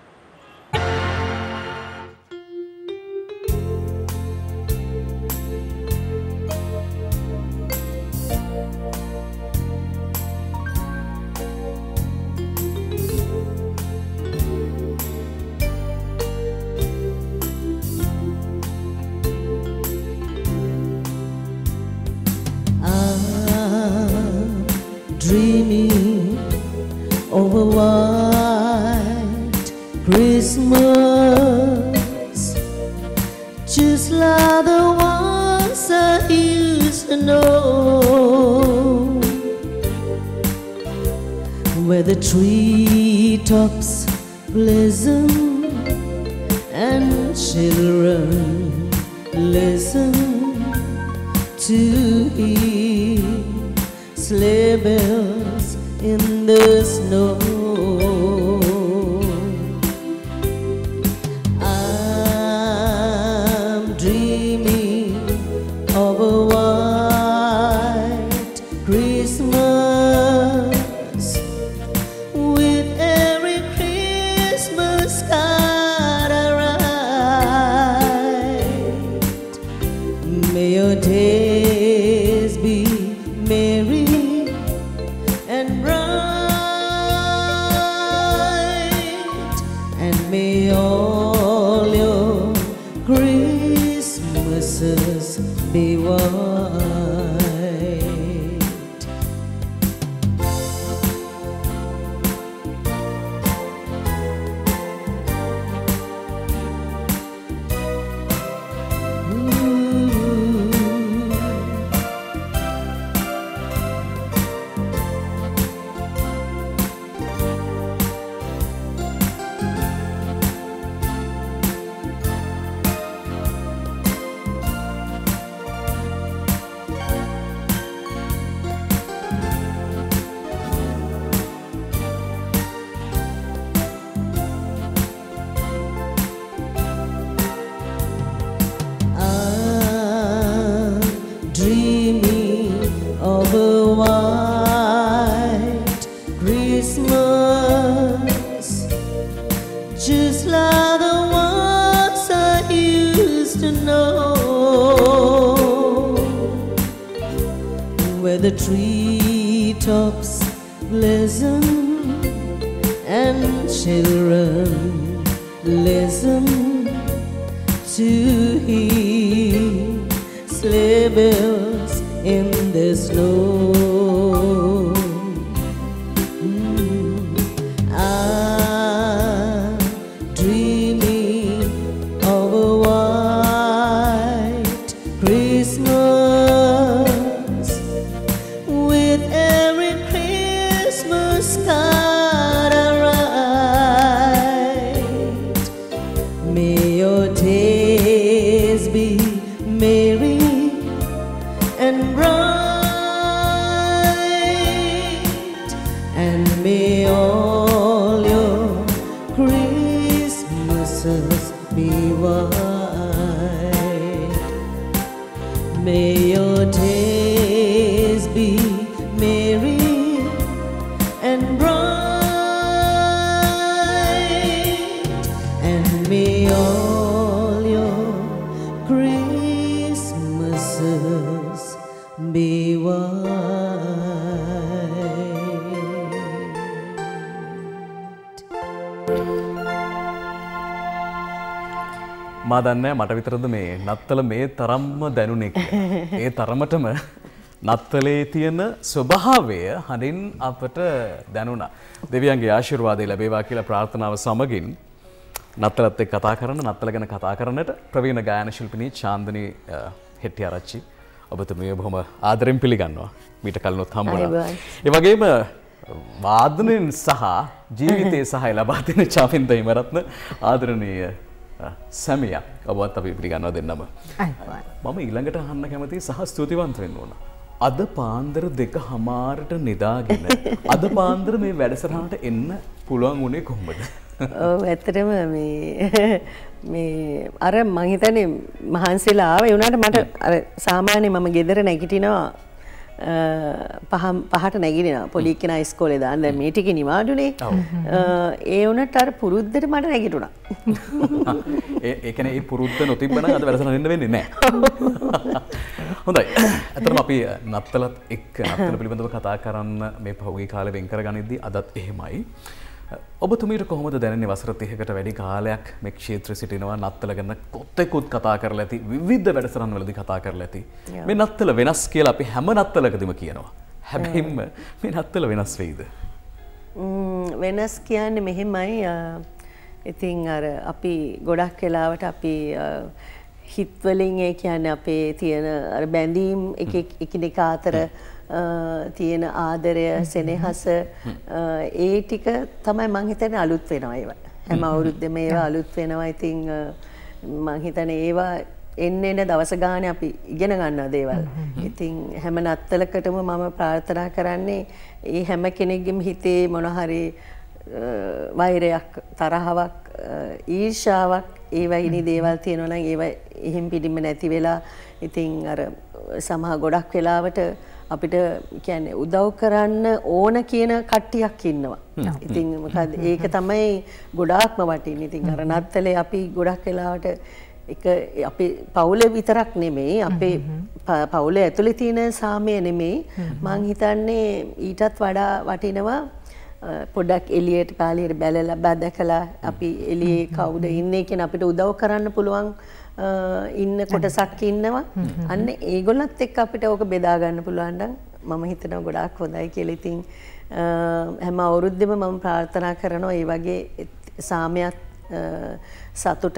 Speaker 11: Dreaming of a white Christmas, just like the ones I used to know, where the treetops glisten and children listen to hear sleigh bells in the snow. I'm dreaming of a white Christmas with every Christmas card I write. May your days be merry and bright, and may all your Christmases be white. Dreaming of a white Christmas, just like the ones I used to know, where the treetops glisten and children listen to hear sleigh bells in the snow. I'm dreaming of a white Christmas with every Christmas card I write. May your days be merry and bright, and may all your Christmases be white. May your days be merry and bright, and may all your Christmases be
Speaker 2: මා දන්නේ මට විතරද මේ නත්තල මේ තරම්ම දැනුනේ කියලා. ඒ තරමටම නත්තලේ තියෙන ස්වභාවය හදින් අපට දැනුණා. දෙවියන්ගේ ආශිර්වාදය ලැබේවා කියලා ප්‍රාර්ථනාව සමගින් නත්තලත් එක්ක කතා කරන නත්තල ගැන කතා කරන්නට ප්‍රවීණ ගායන ශිල්පිනී චාන්දනී හෙට්ටිආරච්චි ඔබතුමිය බොහොම ආදරෙන් පිළිගන්නවා. මීට කලිනුත් හම්බුණා. ඒ වගේම වාදනයෙන් සහ ජීවිතයේ සහාය ලබා දෙන චාවින්ද හිමරත්න ආදරණීය සැමියා ඔබවත් අපි පිළිගන්නවා දෙන්නම. මම ඊළඟට අහන්න කැමති සහ ස්තුතිවන්ත වෙන්න ඕන. අද පාන්දර 2:00ට නිදාගෙන අද පාන්දර මේ වැඩසටහනට එන්න පුළුවන් උනේ කොහොමද?
Speaker 12: ඔව් ඇත්තටම මේ අර මං හිතන්නේ මහන්සිලා ආවේ වුණාට මට අර සාමාන්‍ය මම ගෙදර නැගිටිනවා පහට නැගිටිනවා පොඩි කෙනා ඉස්කෝලේ දාන්න දැන් මේ ටිකේ නිවාඩුනේ ඒ වුණත් අර පුරුද්දට මට නැගිටුණා
Speaker 2: ඒ කියන්නේ ඒ පුරුද්ද නොතිබ්බනම් අද වැඩසටහන එන්න වෙන්නේ නැහැ. හොඳයි. අතරම අපි නත්තලත් එක්ක නත්තල පිළිබඳව කතා කරන්න මේ පහුගිය කාලේ වෙන් කරගනිද්දී අදත් එහෙමයි. ඔබතුමීට කොහොමද දැනෙන්නේ වසර 30කට වැඩි කාලයක් මේ ක්ෂේත්‍රයේ සිටිනවා නත්තල ගැන කොතෙකුත් කතා කරලා ඇති විවිධ වැඩසටහන් වලදී කතා කරලා ඇති මේ නත්තල වෙනස් කියලා අපි හැම නත්තලකදීම කියනවා හැබැයිම මේ නත්තල වෙනස් වෙයිද
Speaker 12: වෙනස් කියන්නේ මෙහෙමයි ඉතින් අර අපි ගොඩක් වෙලාවට අපි හිත් වලින් ඒ කියන්නේ අපේ තියෙන අර බැඳීම් එකිනෙකා අතර තියෙන ආදරය සෙනෙහස ඒ ටික තමයි මං හිතන්නේ අලුත් වෙනවා ඒවා. හැම අවුරුද්දෙම ඒවා අලුත් වෙනවා. ඉතින් මං හිතන්නේ ඒවා එන්න දවස ගානේ අපි ඉගෙන ගන්නවා දේවල්. ඉතින් හැම නත්තලකටම මම ප්‍රාර්ථනා කරන්නේ ඒ හැම කෙනෙක්ගේම හිතේ මොන හරි වෛරයක් තරහවක් ඊර්ෂාවක් ඒ වගේ දේවල් තියෙනවා නම් ඒවා එහෙම් පිටින්ම නැති වෙලා ඉතින් අර සමහර ගොඩක් වෙලාවට අපිට කියන්නේ උදව් කරන්න ඕන කියන කට්ටියක් ඉන්නවා. ඉතින් මොකද ඒක තමයි ගොඩාක්ම වටින්නේ. ඉතින් අර නත්තලේ අපි ගොඩක් වෙලාවට එක අපේ පවුලේ විතරක් නෙමෙයි අපේ පවුලේ ඇතුලේ තියෙන සාමය නෙමෙයි මං හිතන්නේ ඊටත් වඩා වටිනවා පොඩක් එළියට කාලයට බැලලා බදකලා අපි එළියේ කවුද ඉන්නේ කියන අපිට උදව් කරන්න පුළුවන් ඉන්න කොටසක් ඉන්නවා. අන්න ඒගොල්ලත් එක්ක අපිට ඕක බෙදා ගන්න පුළුවන් නම් මම හිතනවා ගොඩාක් හොඳයි කියලා. ඉතින් හැම අවුරුද්දෙම මම ප්‍රාර්ථනා කරනවා මේ වගේ සාමයක් සතුට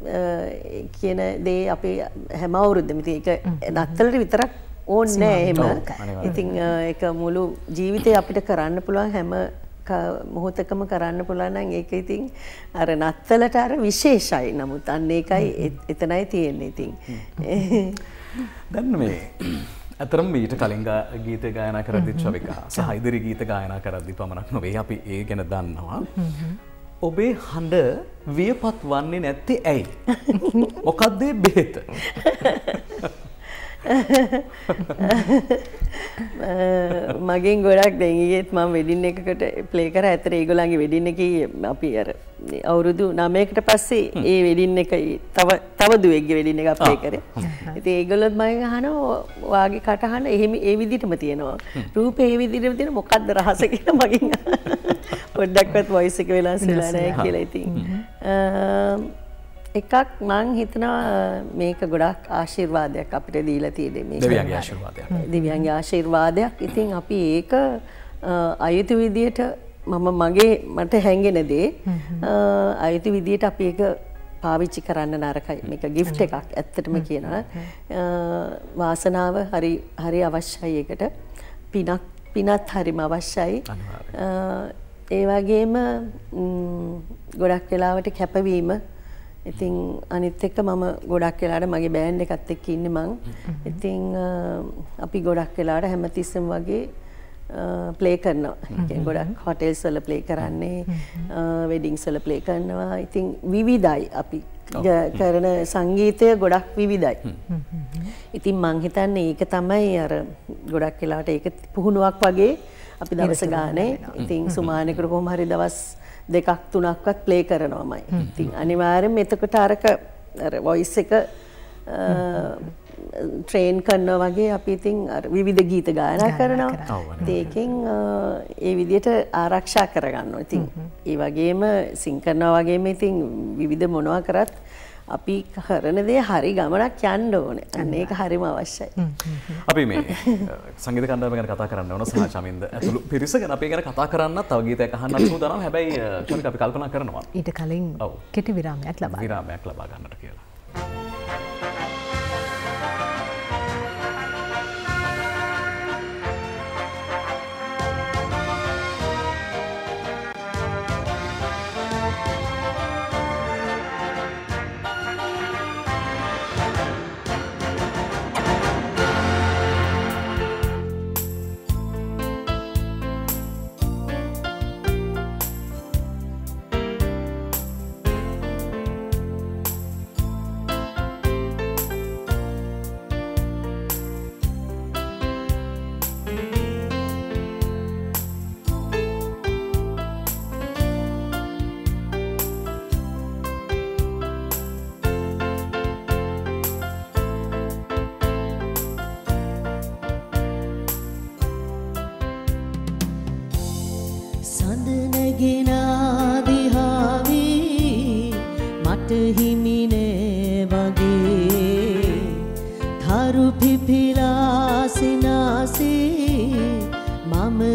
Speaker 12: කියන දේ අපි හැම අවුරුද්දෙම ඉතින් ඒක නත්තලට විතරක් ඕනේ නෑ එහෙම. ඉතින් ඒක මුළු ජීවිතේ අපිට කරන්න පුළුවන් හැම මොහොතකම කරන්න පුළුවන් නම් ඒක ඉතින් අර නත්තලට අර විශේෂයි. නමුත් අන්න ඒකයි එතනයි තියෙන්නේ ඉතින්.
Speaker 2: දැන් මේ අතරම ඊට කලින් ගීත ගායනා කරද්දි චවිකා සහ ඉදිරි ගීත ගායනා කරද්දි පමණක් නොවේ අපි ඒ ගැන දන්නවා. ඔබේ හඬ වියපත් වන්නේ නැත්තේ ඇයි? මොකක්ද ඒ බෙහෙත?
Speaker 12: මගෙන් ගොඩක් දැන් ඊයේත් මම වෙඩින් එකකට ප්ලේ කරා. ඇත්තට ඒගොල්ලන්ගේ වෙඩින් එකේ අපි අර අවුරුදු 9කට පස්සේ ඒ වෙඩින් එක තව දුවෙක්ගේ වෙඩින් එක ප්ලේ කරේ. ඉතින් ඒගොල්ලොත් මගෙන් අහනවා වාගේ කටහඬ එහෙම ඒ විදිහටම තියෙනවා. රූපේ ඒ විදිහටම තියෙන මොකක්ද රහස කියලා මගෙන් පොඩ්ඩක්වත් වොයිස් එක වෙනස් වෙලා නැහැ කියලා. ඉතින් එකක් මං හිතනවා මේක ගොඩක් ආශිර්වාදයක් අපිට දීලා තියෙන්නේ මේ
Speaker 2: දෙවියන්ගේ ආශිර්වාදයක්.
Speaker 12: දෙවියන්ගේ ආශිර්වාදයක්. ඉතින් අපි ඒක අයුතු විදියට මට හැංගෙන දේ අයුතු විදියට අපි ඒක පාවිච්චි කරන්න නරකයි. මේක ගිෆ්ට් එකක් ඇත්තටම කියනවා. වාසනාව හරි අවශ්‍යයි ඒකට. පිනත් හරිම අවශ්‍යයි. ඒ වගේම ගොඩක් වෙලාවට කැපවීම ඉතින් අනිත් එක්ක මම ගොඩක් වෙලාවට මගේ බෑන්ඩ් එකත් එක්ක ඉන්නේ මං. ඉතින් අපි ගොඩක් වෙලාවට හැමතිස්සෙම වගේ ප්ලේ කරනවා. ගොඩක් හොටෙල්ස් වල ප්ලේ කරන්නේ, වෙඩින්ග්ස් වල ප්ලේ කරනවා. ඉතින් විවිධයි අපි කරන සංගීතය ගොඩක් විවිධයි. ඉතින් මං හිතන්නේ ඒක තමයි අර ගොඩක් වෙලාවට ඒක පුහුණුවක් වගේ අපි දවස ගානේ ඉතින් සුමානෙකට කොහොම හරි දවස් 2-3ක්වත් ප්ලේ කරනවාමයි. ඉතින් අනිවාර්යෙන්ම එතකොට අර වොයිස් එක ට්‍රේන් කරනවා වගේ අපි ඉතින් අර විවිධ ගීත ගායනා කරනවා. ඒකෙන් ඒ විදිහට ආරක්ෂා කරගන්නවා. ඉතින් ඒ වගේම සිං කරනවා වගේම ඉතින් විවිධ මොනවා කරත් අපි කරන දේ හරි ගමනක් යන්න ඕනේ. අන්න ඒක හරිම අවශ්‍යයි.
Speaker 2: අපි මේ සංගීත කණ්ඩායම ගැන කතා කරන්න ඕන සහ චමින්ද ඇතුළු පිරිස ගැන අපි ගැන කතා කරන්න තව ගීතයක් අහන්නත් සූදානම්. හැබැයි චමික අපි කල්පනා කරනවා
Speaker 3: ඊට කලින් කෙටි විරාමයක් ලබා
Speaker 2: ගන්නට කියලා.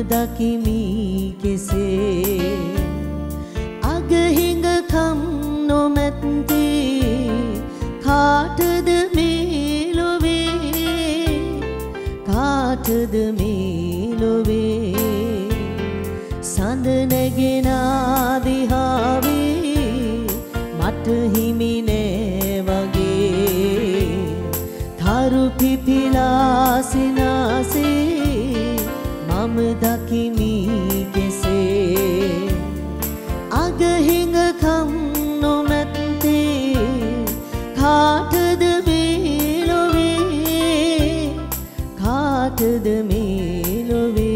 Speaker 11: දකිමි කෙසේ අගහිඟකම් නොමැත්තේ කාටද මේ ලොවේ කාටද මේ ලොවේ සඳ නැගෙන දිහාවේ මට හිමි නෑ වගේ තරු පිපිලා සිනාසේ මම දකිමි කෙසේ අගහිඟකම් නොමැත්තේ කාටද මේ ලොවේ කාටද මේ ලොවේ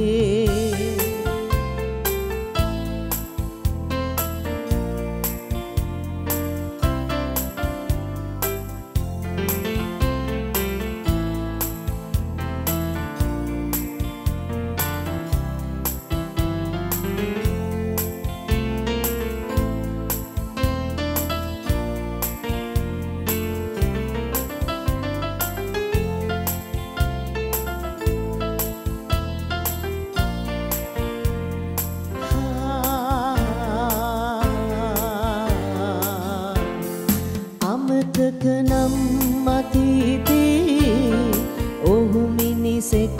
Speaker 11: නම් අතීතේ ඔහු මිනිසෙක්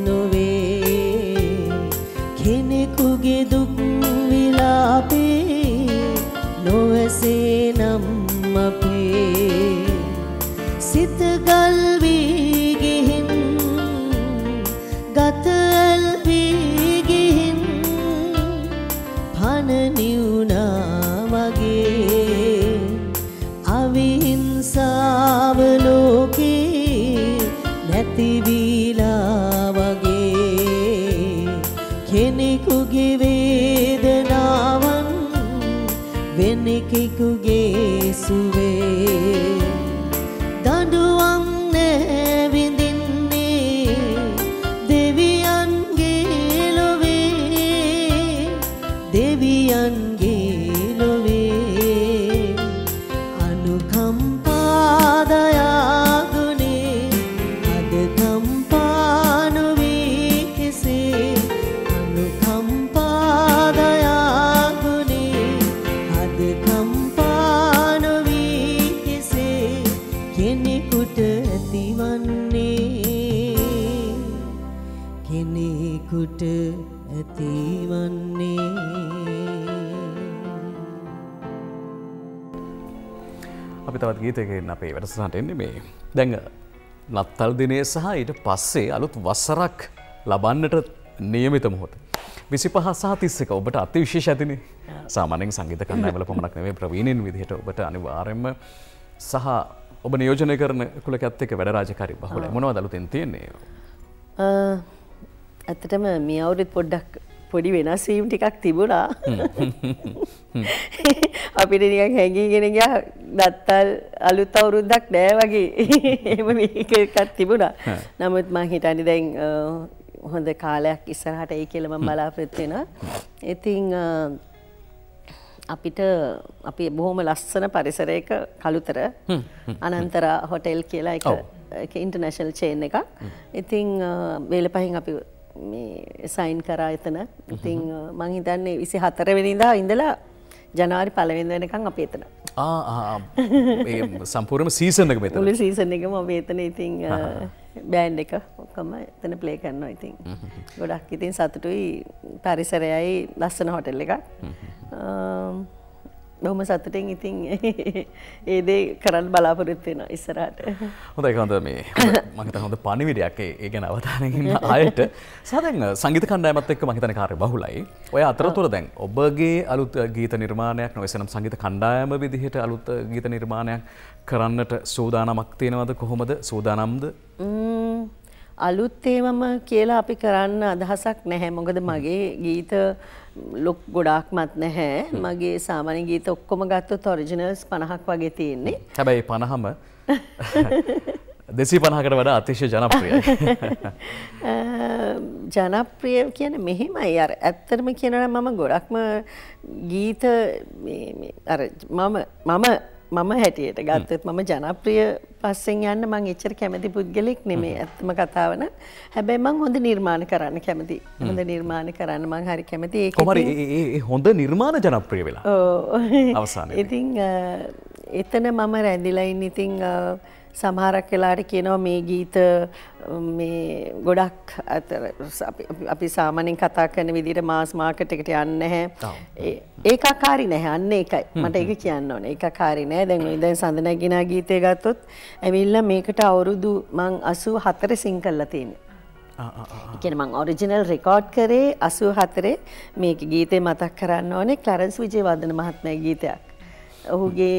Speaker 11: නොවේ කෙනෙකුගේ දුක් විලාපේ නොවැසේ නම් අපේ සිත ගල් වී ගිහින් ගත ඇල් වී ගිහින් පන නිවුණා වගේ අවිහිංසාව ලෝකේ නැතිවීලා වගේ කෙනෙකුගේ වේදනාවන් වෙනෙකෙකුගේ සුවේ දඬුවම් නෑ විඳින්නේ දෙවියන්ගේ ලොවේ දෙවියන්ගේ ලොවේ අනුකම්පාදයාගුණේ අද කම්පානුවී කෙසේ අනුකම්පාදයාගුණේ අද කම්පානුවී කෙසේ කෙනෙකුට ඇතිවන්නේ කෙනෙකුට ඇතිවන්නේ
Speaker 2: අපි තවත් ගීතයකින් අපේ වැඩසටහනට එන්නේ මේ දැන් නත්තල් දිනේ සහ ඊට පස්සේ අලුත් වසරක් ලබන්නට නියමිත මොහොත 25 සහ 31 ඔබට අතිවිශේෂ ඇතිනේ. සාමාන්‍යයෙන් සංගීත කණ්ඩායම්වල පමණක් නෙමෙයි ප්‍රවීණින් විදිහට ඔබට අනිවාර්යයෙන්ම සහ ඔබ නියෝජනය කරන කුලකත් එක්ක වැඩ රාජකාරී බහුලයි. මොනවද අලුතෙන් තියෙන්නේ?
Speaker 12: ඇත්තටම මේ අවුරුද්ද පොඩ්ඩක් පොඩි වෙනස් වීම් ටිකක් තිබුණා. අපිට නිකන් හැංගීගෙන ගියා නත්තල් අලුත් අවුරුද්දක් නෑ වගේ. එහෙම මේක එකක් තිබුණා. නමුත් මම හිතන්නේ දැන් හොඳ කාලයක් ඉස්සරහට එයි කියලා මම බලාපොරොත්තු වෙනවා. ඉතින් අපිට අපි බොහොම ලස්සන පරිසරයක කළුතර අනන්තරා හොටෙල් කියලා එක ඉන්ටර්නැෂනල් චේන් එකක්. ඉතින් වේලපහින් අපි මේ සයින් කරා එතන. ඉතින් මං හිතන්නේ 24 වෙනිදා ඉඳලා ජනවාරි 1 වෙනිදා වෙනකන් අපි එතන.
Speaker 2: ඒ සම්පූර්ණ සීසන් එක මෙතන.
Speaker 12: මුළු සීසන් එකම අපි එතන ඉතින් බෑන්ඩ් එක ඔක්කොම එතන ප්ලේ කරනවා ඉතින්. ගොඩක් ඉතින් සතුටුයි පරිසරයයි ලස්සන හොටෙල් එකක්. බොහොම සතුටින් ඉතින් ඒ දේ කරන්න බලාපොරොත්තු වෙනවා ඉස්සරහට.
Speaker 2: හොඳයි කන්ද මේ මම හිතන හොඳ පණිවිඩයක් ඒ ගැන අවධානයෙන් ඉන්න අයට. සාදෙන් සංගීත කණ්ඩායමත් එක්ක මම හිතන්නේ කාර්ය බහුලයි. ඔය අතරතුර දැන් ඔබගේ අලුත් ගීත නිර්මාණයක් නොවේසනම් සංගීත කණ්ඩායම විදිහට අලුත් ගීත නිර්මාණයක් කරන්නට සූදානමක් තියෙනවද කොහොමද සූදානම්ද?
Speaker 12: අලුත් තේමම කියලා අපි කරන්න අදහසක් නැහැ. මොකද මගේ ගීත ලොක් ගොඩාක්මත් නැහැ. මගේ සාමාන්‍ය ගීත ඔක්කොම ගත්තොත් ඔරිජිනල්ස් 50ක් වගේ තියෙන්නේ.
Speaker 2: හැබැයි 50ම 250කට වඩා අතිශය ජනප්‍රියයි.
Speaker 12: ජනප්‍රිය කියන්නේ මෙහෙමයි. අර ඇත්තටම කියනවා නම් මම ගොඩක්ම ගීත අර මම මම හැටියට ගත්තොත් මම ජනප්‍රිය පස්සෙන් යන්න මම එච්චර කැමති පුද්ගලෙක් නෙමෙයි ඇත්තම කතාව නම්. හැබැයි මම හොඳ නිර්මාණ කරන්න කැමති. හොඳ නිර්මාණ කරන්න මම හරි කැමති. ඒක
Speaker 2: කොහමද ඒ හොඳ නිර්මාණ ජනප්‍රිය වෙලා?
Speaker 12: ඔව්.
Speaker 2: අවසානයේ.
Speaker 12: ඉතින් එතන මම රැඳිලා ඉන්නේ. ඉතින් සමහරක් වෙලාවට කියනවා මේ ගීත මේ ගොඩක් අතර අපි සාමාන්‍යයෙන් කතා කරන විදිහට මාස් මාකට් එකට යන්නේ නැහැ. ඒකාකාරී නැහැ. අන්න ඒකයි. මට ඒක කියන්න ඕනේ. ඒකාකාරී නැහැ. දැන් සඳනගිනා ගීතය ගත්තොත් ඇවිල්ලා මේකට අවුරුදු මං 84 සිං කරලා තියෙන්නේ. ඒ කියන්නේ මං ඔරිජිනල් රෙකෝඩ් කරේ 84 මේක ගීතේ මතක් කරන්න ඕනේ ක්ලරන්ස් විජේවර්ධන මහත්මයාගේ ගීතයක්. ඔහුගේ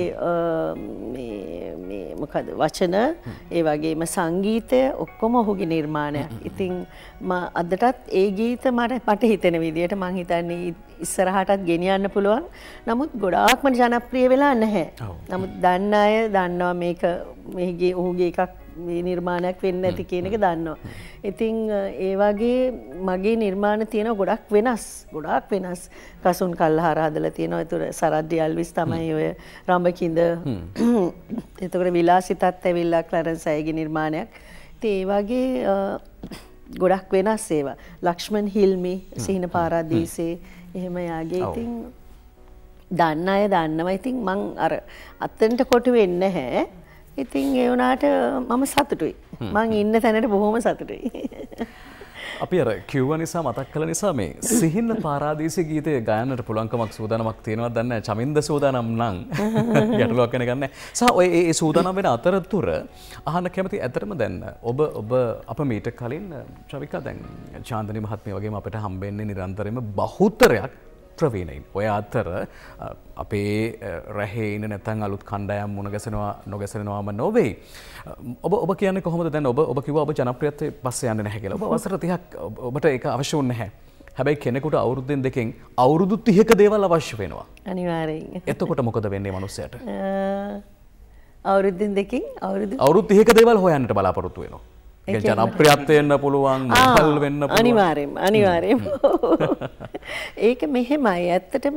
Speaker 12: මේ මොකද වචන ඒ වගේම සංගීතය ඔක්කොම ඔහුගේ නිර්මාණයක්. ඉතින් අදටත් ඒ ගීත මට හිතෙන විදිහට මං හිතන්නේ ඉස්සරහටත් ගෙනියන්න පුළුවන්. නමුත් ගොඩාක්ම ජනප්‍රිය වෙලා නැහැ. නමුත් දන්න අය දන්නවා මේක මෙහිගේ ඔහුගේ එකක් මේ නිර්මාණයක් වෙන්න ඇති කියන එක දන්නවා. ඉතින් ඒ වගේ මගේ නිර්මාණ තියෙනවා ගොඩක් වෙනස්. ගොඩාක් වෙනස්. කසුන් කල්හාර හදලා තියෙනවා. ඒතර සරද්දි අල්විස් තමයි ඔය රඹකින්ද. එතකොට විලාසිතත් ඇවිල්ලා ක්ලරන්ස් අයගේ නිර්මාණයක්. ඉතින් ඒ වගේ ගොඩක් වෙනස් ඒවා. ලක්ෂ්මන් හිල්මි සිහින පාරාදීසේ එහෙම යාගේ. ඉතින් දන්න අය දන්නවා. ඉතින් මං අර අතෙන්ට කොටු වෙන්නේ නැහැ. ඉතින් ඒ වුණාට මම සතුටුයි. මං ඉන්න තැනට බොහොම සතුටුයි.
Speaker 2: අපි අර කිව්ව නිසා මතක් කළ නිසා මේ සිහින පාරාදීසී ගීතය ගායනට පුළුවන්කමක් සූදානමක් තියෙනවද දන්නේ නැහැ. චමින්ද සූදානම් නම් ගැටලුවක් වෙන ගන්න. සහ ඔය ඒ සූදානම් වෙන අතරතුර අහන්න කැමති ඇත්තටම දැන් ඔබ අප මීට කලින් ශ්‍රවිකා දැන් චාන්දනි මහත්මිය වගේම අපිට හම්බෙන්නේ නිරන්තරයෙන්ම බහුතරයක් ප්‍රවීණයින්. ඔය අතර අපේ රැහේ ඉන්න නැත්නම් අලුත් කණ්ඩායම් මුණ ගැසෙනවා නොගැසෙනවාම නොවේ. ඔබ කියන්නේ කොහොමද දැන් ඔබ කිව්වා ඔබ ජනප්‍රියත්වයේ පස්සේ යන්නේ නැහැ කියලා. ඔබ අවසර 30ක් ඔබට ඒක අවශ්‍ය වුනේ නැහැ. හැබැයි කෙනෙකුට අවුරුද්දෙන් දෙකෙන් අවුරුදු 30ක දේවල් අවශ්‍ය වෙනවා.
Speaker 12: අනිවාර්යෙන්.
Speaker 2: එතකොට මොකද වෙන්නේ මනුස්සයාට?
Speaker 12: අවුරුද්දෙන් දෙකකින්
Speaker 2: අවුරුදු 30ක දේවල් හොයන්නට බලාපොරොත්තු වෙනවා. ඒ ජනප්‍රියත්වය වෙන්න පුළුවන්, මොකල් වෙන්න පුළුවන්.
Speaker 12: අනිවාර්යෙන්ම. ඒක මෙහෙමයි. ඇත්තටම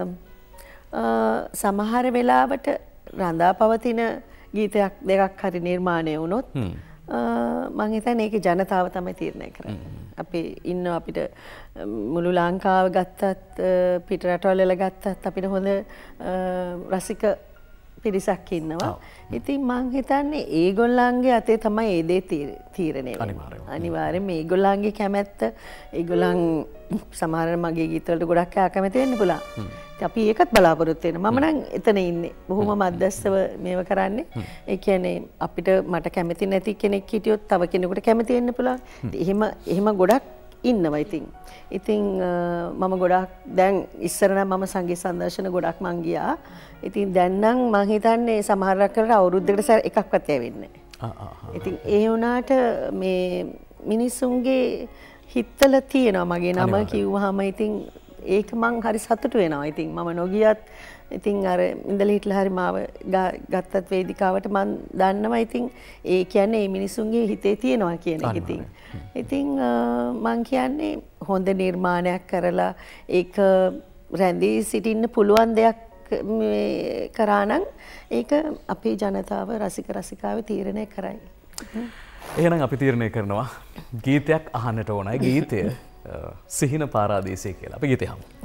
Speaker 12: සමහර වෙලාවට රඳා පවතින ගීතයක් දෙකක් හරි නිර්මාණය වුණොත් මම හිතන්නේ ඒක ජනතාව තමයි තීරණය කරන්නේ. අපි ඉන්න අපිට මුළු ලංකාව ගත්තත් පිට රටවල් වල ගත්තත් අපිට හොඳ රසික පිරිසක් ඉන්නවා. ඉතින් මං හිතන්නේ ඒගොල්ලන්ගේ අතේ තමයි ඒ දේ තීරණය වෙන්නේ. අනිවාර්යෙන්ම ඒගොල්ලන්ගේ කැමැත්ත ඒගොල්ලන් සමහර මගේ ගීතවලට ගොඩක් කැමති වෙන්න පුළුවන්. අපි ඒකත් බලාපොරොත්තු වෙනවා. මම නම් එතන ඉන්නේ. බොහොම මැදස්තව මේව කරන්නේ. ඒ කියන්නේ අපිට මට කැමති නැති කෙනෙක් හිටියොත් තව කෙනෙකුට කැමති වෙන්න පුළුවන්. එහෙම ගොඩක් ඉන්නවා ඉතින්. ඉතින් මම ගොඩක් දැන් ඉස්සර නම් මම සංගීත සංදර්ශන ගොඩක් මං ගියා. ඉතින් දැන් නම් මං හිතන්නේ සමහරක් කරලා අවුරුද්දකට සැර එකක්වත් ඇවෙන්නේ නැහැ. ඉතින් ඒ වුණාට මේ මිනිසුන්ගේ හිතවල තියෙනවා මගේ නම කිව්වහම ඉතින් ඒක මං හරි සතුටු වෙනවා. ඉතින් මම නොගියත් ඉතින් අර ඉඳලා හිටලා හරි මාව ගත්තත් වේදිකාවට මං දන්නවා. ඉතින් ඒ කියන්නේ මේ මිනිසුන්ගේ හිතේ තියෙනවා කියන එක. ඉතින් මං කියන්නේ හොඳ නිර්මාණයක් කරලා ඒක රැඳී සිටින්න පුළුවන් දෙයක් කරා නම් ඒක අපේ ජනතාව රසික රසිකාව තීරණය කරයි.
Speaker 2: එහෙනම් අපි තීරණය කරනවා ගීතයක් අහන්නට ඕනයි. ගීතය සිහින පාරාදීසී කියලා. අපි ගීතය අහමු.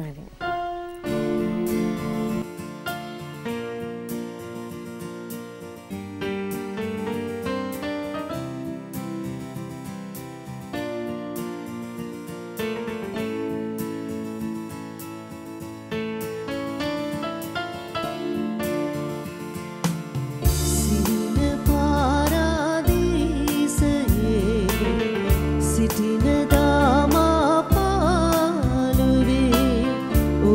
Speaker 11: සිටින දාමා පාලුවේ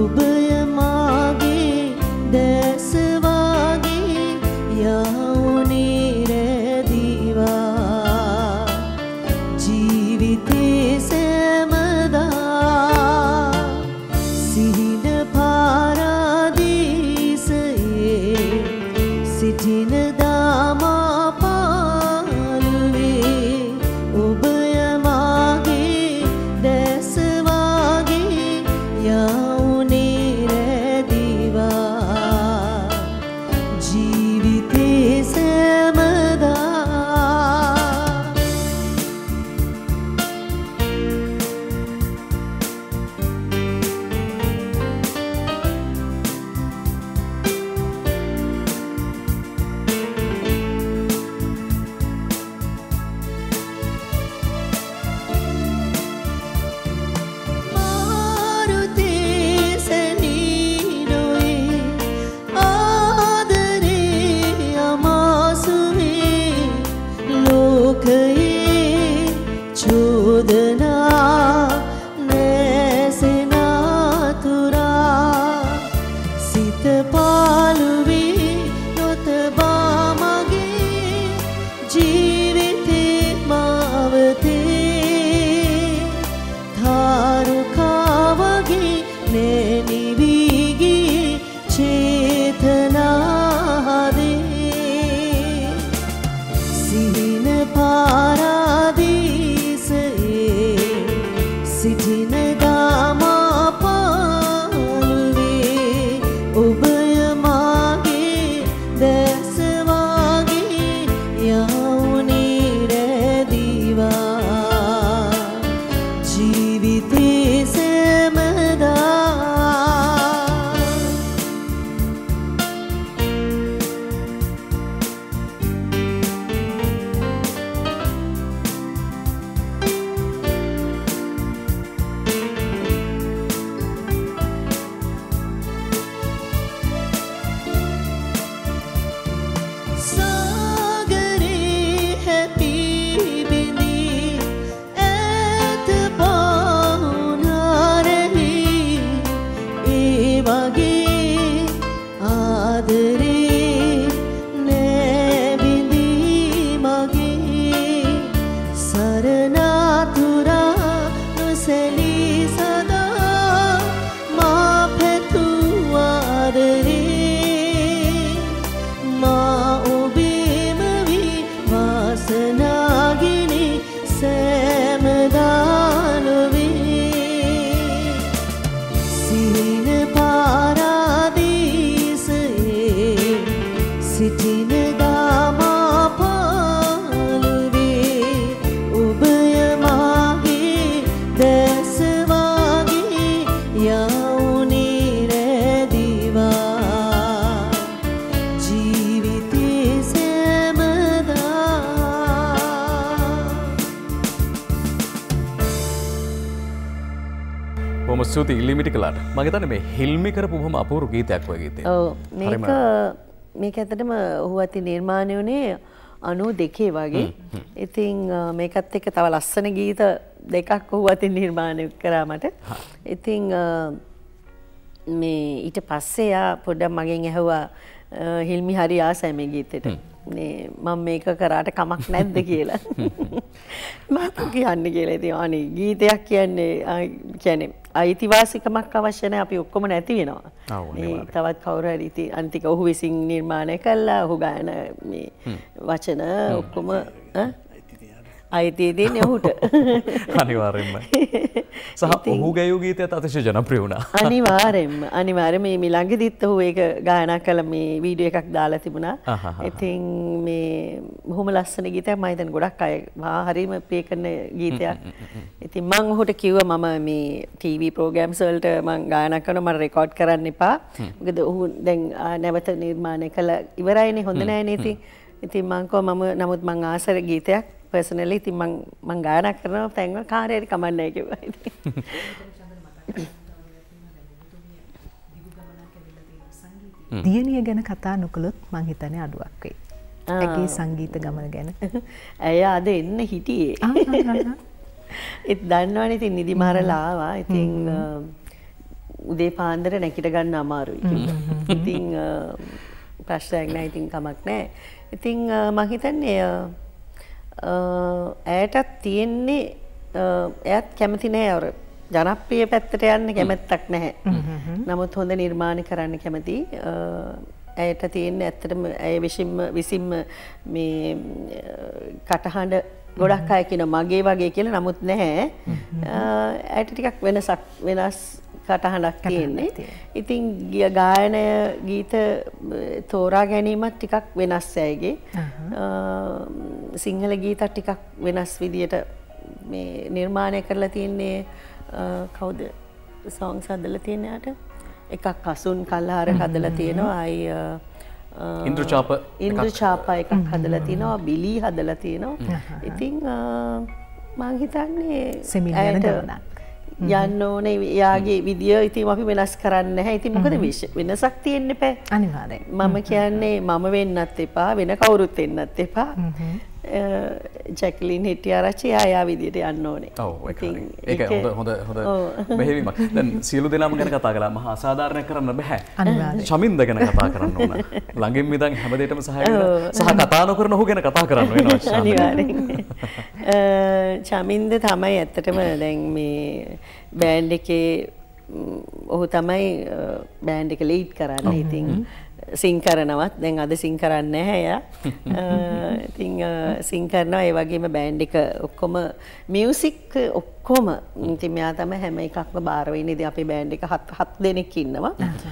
Speaker 11: සිහින පාරාදීසයේ සිටින ගාමා පාළුවේ ඔබය මාගේ දැස වාගේ යවුනේ රැදිවා ජීවිතේ සෑමදා
Speaker 2: ස්තුතියි ඉල්ලිමිටි කළාට. මම හිතන්නේ මේ හිල්මි කරපු බොහොම අපූර්ව ගීතයක් වගේ ගීතයක්.
Speaker 12: ඔව් මේක ඇත්තටම ඔහු අති නිර්මාණය වුණේ 92 වගේ. ඉතින් මේකත් එක්ක තව ලස්සන ගීත දෙකක් ඔහු අතින් නිර්මාණය කරා මට. ඉතින් මේ ඊට පස්සේ යා පොඩ්ඩක් මගෙන් ඇහුවා හිල්මි හරි ආසයි මේ ගීතෙට. මේ මම මේක කරාට කමක් නැද්ද කියලා. මම කියන්නේ කියලා. ඉතින් අනේ ගීතයක් කියන්නේ අයිතිවාසිකමක් අවශ්‍ය නැහැ. අපි ඔක්කොම නැති වෙනවා. මේ තවත් කවුරු හරි අන්තික ඔහු විසින් නිර්මාණය කළා. ඔහු ගායන මේ වචන ඔක්කොම අයිතිය දෙන්නේ ඔහුට.
Speaker 2: අනිවාර්යෙන්ම. සහ ඔහු ගැයූ ගීතයත් අතිශය ජනප්‍රිය වුණා.
Speaker 12: අනිවාර්යෙන්ම මේ ළඟදිත් ඔහු ඒක ගායනා කළ මේ වීඩියෝ එකක් දාලා තිබුණා. ඉතින් මේ බොහොම ලස්සන ගීතයක් මම හිතන්නේ ගොඩක් අය හරිම ප්‍රිය කරන ගීතයක්. ඉතින් මම ඔහුට කිව්වා මම මේ ටීවී ප්‍රෝග්‍රෑම්ස් වලට මම ගායනා කරනවා මම රෙකෝඩ් කරන්න එපා. මොකද ඔහු දැන් නැවත නිර්මාණය කළ ඉවරයිනේ හොඳ නෑනේ ඉතින්. ඉතින් මම කිව්වා නමුත් මම ආසර ගීතයක් පර්සනලි ඉතින් මං ගායනා කරනවා තැන්වල කාර්යයට කමන්නේ කිව්වා ඉතින්.
Speaker 3: දියණිය ගැන කතා නොකළොත් මං හිතන්නේ අඩුවක් වෙයි. ඇගේ සංගීත ගමන ගැන.
Speaker 12: ඇය අද එන්න හිටියේ. ඒත් දන්නවනේ ඉතින් නිදි මරලා ආවා. ඉතින් උදේ පාන්දර නැගිට ගන්න අමාරුයි කිව්වා. ඉතින් ප්‍රශ්නයක් නැහැ ඉතින් කමක් නැහැ. ඉතින් මං හිතන්නේ ඇයටත් තියෙන්නේ එයත් කැමති නෑ අර ජනප්‍රිය පැත්තට යන්න කැමැත්තක් නැහැ. නමුත් හොඳ නිර්මාණ කරන්න කැමති. ඇයට තියෙන්නේ ඇත්තටම ඇය විසින්ම මේ කටහඬ ගොඩක් අය කියන මගේ වගේ කියලා නමුත් නැහැ. ඇයට ටිකක් වෙනස් කටහඬක් තියෙන්නේ. ඉතින් ගායනය ගීත තෝරා ගැනීමත් ටිකක් වෙනස් ඇයගේ. සිංහල ගීතත් ටිකක් වෙනස් විදියට මේ නිර්මාණය කරලා තියෙන්නේ කවුද songs හදලා තියෙන්නේ යාට? එකක් අසුන් කල්හාර හදලා තියෙනවා. අයි ඉන්ද්‍රචාප එකක් හදලා තියෙනවා. බිලි හදලා තියෙනවා. ඉතින් මම හිතන්නේ
Speaker 3: සෙමිලියන
Speaker 12: යන්න ඕනේ යාගේ විදිය ඉතින් අපි වෙනස් කරන්නේ නැහැ. ඉතින් මොකද වෙනසක් තියෙන්න එපා.
Speaker 3: අනිවාර්යයෙන්.
Speaker 12: මම කියන්නේ මම වෙන්නත් එපා වෙන කවුරුත් වෙන්නත් එපා. ජැක්ලින් හිටියාරච්චි ආයා විදියට යන්න ඕනේ.
Speaker 2: ඔව් ඒක හොඳ මෙහෙවීමක්. දැන් සියලු දෙනාම ගැන කතා කළා. මහා අසාධාරණයක් කරන්න බෑ.
Speaker 3: අනිවාර්යයෙන්.
Speaker 2: චමින්ද ගැන කතා කරන්න ඕන. ළඟින් ඉඳන් හැමදේටම සහාය සහ කතා නොකරන ඔහු ගැන කතා කරන්න වෙනවා.
Speaker 12: අනිවාර්යෙන්. චමින්ද තමයි ඇත්තටම දැන් මේ බෑන්ඩ් එකේ ඔහු තමයි බෑන්ඩ් එක ලීඩ් කරන්නේ. ඉතින් සිං කරනවත් දැන් අද සිං කරන්නේ නැහැ එයා. ඉතින් සිං කරනවා ඒ වගේම බෑන්ඩ් එක ඔක්කොම මියුසික් ඔක්කොම ඉතින් මෙයා තමයි හැම එකක්ම බාර වෙන්නේ. ඉතින් අපේ බෑන්ඩ් එක 7 දෙනෙක් ඉන්නවා.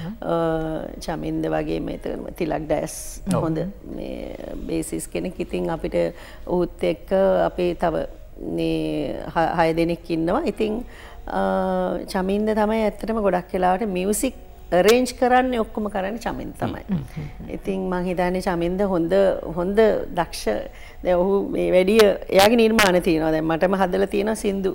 Speaker 12: චමින්ද වගේ මෙතන තිලක් ඩෑස් හොඳ මේ බේසිස් කෙනෙක්. ඉතින් අපිට ඌත් එක්ක අපේ තව මේ 6 දෙනෙක් ඉන්නවා. ඉතින් චමින්ද තමයි ඇත්තටම ගොඩක් වෙලාවට මියුසික් arrange කරන්නේ ඔක්කොම කරන්නේ චමින්ද තමයි. ඉතින් මං හිතන්නේ චමින්ද හොඳ දක්ෂ දැන් ඔහු මේ වැඩි එයාගේ නිර්මාණ තියෙනවා. දැන් මටම හදලා තියෙනවා සින්දු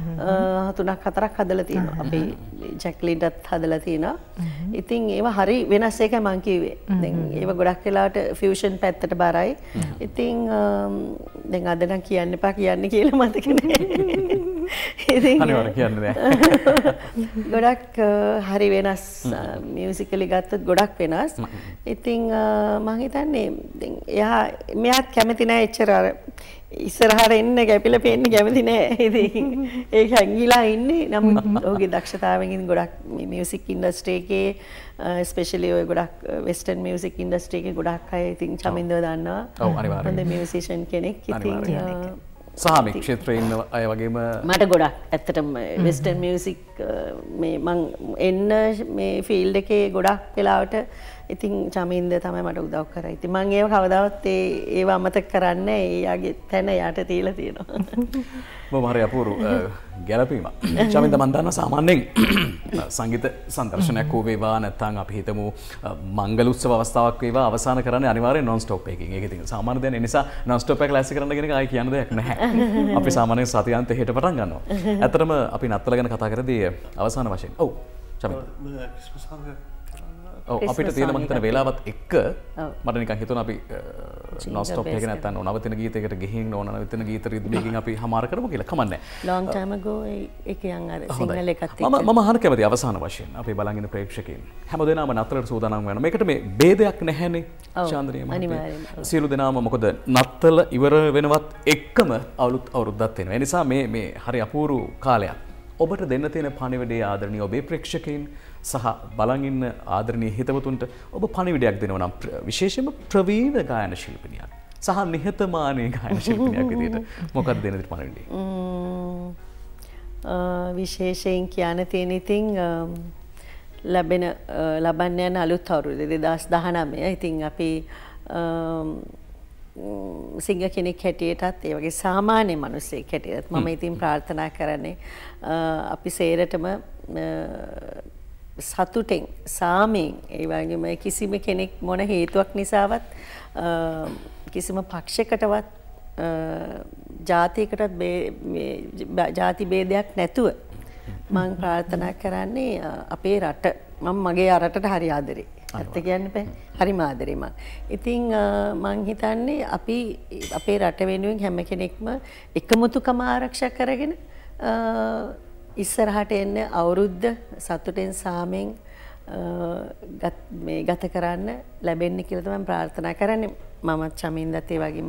Speaker 12: 3-4ක් හදලා තියෙනවා. අපි ජැක්ලින්ටත් හදලා තියෙනවා. ඉතින් ඒවා හරි වෙනස් එකයි මං කිව්වේ. දැන් ඒවා ගොඩක් වෙලාවට ෆියුෂන් පැත්තට බරයි. ඉතින් දැන් අද නම් කියන්න එපා කියන්නේ කියලා මතක නෑ.
Speaker 2: අනිවාර්යෙන් කියන්නේ නෑ.
Speaker 12: ගොඩක් හරි වෙනස් මියුසිකලි ගත්තොත් ගොඩක් වෙනස්. ඉතින් මම හිතන්නේ දැන් එයා මෙයාත් කැමති නෑ එච්චර අර ඉස්සරහට එන්න ගැපිලා පේන්න කැමති නෑ. ඉතින් ඒක හැංගිලා ඉන්නේ. නමුත් ඔහුගේ දක්ෂතාවයෙන් ගොඩක් මේ මියුසික් ඉන්ඩස්ට්‍රි එකේ ස්පෙෂලි ඔය ගොඩක් වෙස්ටර්න් මියුසික් ඉන්ඩස්ට්‍රි එකේ ගොඩක් අය ඉතින් චමින්දව දන්නවා.
Speaker 2: ඔව් අනිවාර්යෙන්.
Speaker 12: හොඳ මියුසිෂියන් කෙනෙක්. ඉතින්
Speaker 2: සාමි ක්ෂේත්‍රයේ ඉන්න අය වගේම
Speaker 12: මට ගොඩක් ඇත්තටම වෙස්ටර්න් මියුසික් මේ මං එන්න මේ ෆීල්ඩ් එකේ ගොඩක් වෙලාවට ඉතින් චමින්ද තමයි මට උදව් කරා. ඉතින් මං ඒව කවදාවත් ඒව අමතක කරන්නේ නැහැ. එයාගේ තැන යාට තියලා තියෙනවා.
Speaker 2: බොහොම හරි අපූර්ව ගැලපීමක්. චමින්ද මන් දන්නා සාමාන්‍යයෙන් සංගීත සංදර්ශනයක් හෝ වේවා නැත්නම් අපි හිතමු මංගල උත්සව අවස්ථාවක් වේවා අවසන් කරන්නේ අනිවාර්යෙන් non stop එකකින්. ඒක ඉතින් සාමාන්‍ය දෙයක්. ඒ නිසා non stop එක ක්ලාස් කරන්න කියන එක ආයි කියන්න දෙයක් නැහැ. අපි සාමාන්‍යයෙන් සතියාන්තයේ හෙට පටන් ගන්නවා. ඇත්තටම අපි නත්තල ගැන කතා කරද්දී අවසාන වශයෙන්. ඔව්. චමින්ද. අපිට තියෙන මම හිතන වේලාවත් එක්ක මට නිකන් හිතුණා අපි non stop එක නැත්තම් නවතින ගීතයකට ගිහින් නවතින ගීත රිද්මයකින් අපි හමාර කරමු කියලා කමන්නේ.
Speaker 12: long time ago එකයන් අර සිංහල එකත් එක්ක
Speaker 2: මම අහන්න කැමති අවසාන වශයෙන් අපි බලන් ඉන්න ප්‍රේක්ෂකයන් හැමදෙනාම නත්තලට සූදානම් වෙනවා. මේකට මේ ભેදයක් නැහැනේ චාන්ද්‍රිය මහත්මිය. සියලු දෙනාම මොකද නත්තල ඉවර වෙනවත් එක්කම අවුරුද්දක් වෙනවා. ඒ නිසා මේ හරි අපූර්ව කාලයක්. ඔබට දෙන්න තියෙන පණිවිඩයේ ආදරණීය ඔබේ ප්‍රේක්ෂකයන් සහ බලන් ඉන්න ආදරණීය හිතවතුන්ට ඔබ පණිවිඩයක් දෙනවා නම් විශේෂයෙන්ම ප්‍රවීණ ගායන ශිල්පිනියක් සහ නිහතමානී ගායන ශිල්පිනියක් විදිහට මොකක්ද දෙන්න තියෙන පණිවිඩය?
Speaker 12: විශේෂයෙන් කියන්න තියෙන ඉතින් ලබන්න යන අලුත් අවුරුද්ද 2019. ඉතින් අපි සිංහ කෙනෙක් හැටියටත් ඒ වගේ සාමාන්‍ය මිනිස්සෙක් හැටියටත් මම ඉතින් ප්‍රාර්ථනා කරන්නේ අපි සේරටම සතුටෙන් සාමයෙන් ඒ වගේම කිසිම කෙනෙක් මොන හේතුවක් නිසාවත් කිසිම පක්ෂයකටවත් ජාතියකටත් ජාති ભેදයක් නැතුව මම ප්‍රාර්ථනා කරන්නේ අපේ රට මම මගේ රටට හරි ආදරේ. ඇත්ත කියන්න බෑ. හරිම ආදරේ මං. ඉතින් මං හිතන්නේ අපි අපේ රට වෙනුවෙන් හැම කෙනෙක්ම එකමුතුකම ආරක්ෂා කරගෙන ඉස්සරහට එන්න අවුරුද්ද සතුටෙන් සාමෙන් මේ ගත කරන්න ලැබෙන්න කියලා තමයි ප්‍රාර්ථනා කරන්නේ. මමත් චමින්දත් ඒ වගේම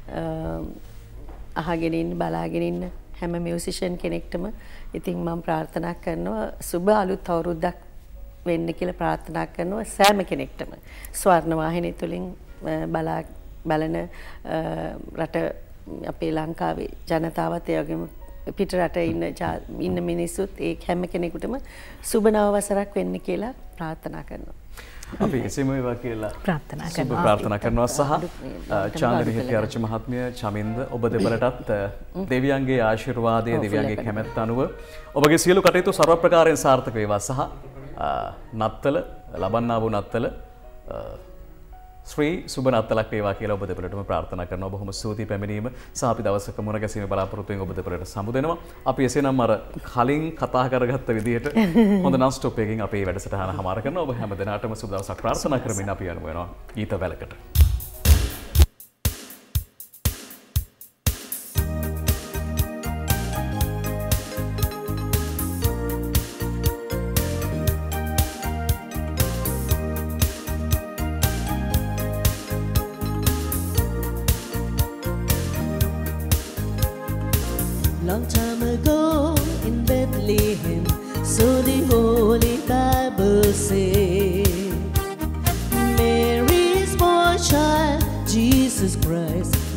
Speaker 12: අහගෙන ඉන්න බලාගෙන ඉන්න හැම මියුසිෂියන් කෙනෙක්ටම ඉතින් මම ප්‍රාර්ථනා කරනවා සුබ අලුත් අවුරුද්දක් වෙන්න කියලා ප්‍රාර්ථනා කරනවා සෑම කෙනෙක්ටම. ස්වර්ණවාහිනිය තුලින් බලන රට අපේ ලංකාවේ ජනතාවත් ඒ වගේම පිට රට ඉන්න මිනිස්සුත් ඒ හැම කෙනෙකුටම සුබ නව වසරක් වෙන්න කියලා ප්‍රාර්ථනා කරනවා.
Speaker 2: අපි එසේම වේවා කියලා ප්‍රාර්ථනා කරනවා සහ චාන්ද්‍රි හෙට්ටිආරච්චි මහත්මිය චමින්ද ඔබ දෙපළටත් දෙවියන්ගේ ආශිර්වාදය දෙවියන්ගේ කැමැත්ත අනුව ඔබගේ සියලු කටයුතු ਸਰව ප්‍රකාරයෙන් සාර්ථක වේවා සහ නත්තල ලබන්නා වූ නත්තල ශ්‍රී සුබ නත්තලක් වේවා කියලා ඔබ දෙපළටම ප්‍රාර්ථනා කරනවා. බොහොම ස්තුතියි පැමිණීම සහ අපි දවසක මුණ ගැසීමේ බලාපොරොත්තු වෙන ඔබ දෙපළට සමු දෙනවා. අපි එසේනම් අර කලින් කතා කරගත්ත විදිහට හොඳ non stop එකකින් අපේ වැඩසටහන හමාර කරනවා. ඔබ හැම දිනකටම සුබ දවසක් ප්‍රාර්ථනා කරමින් අපි යනවා වෙනවා ගීත වැලකට.
Speaker 11: Long time ago in Bethlehem, so the Holy Bible says,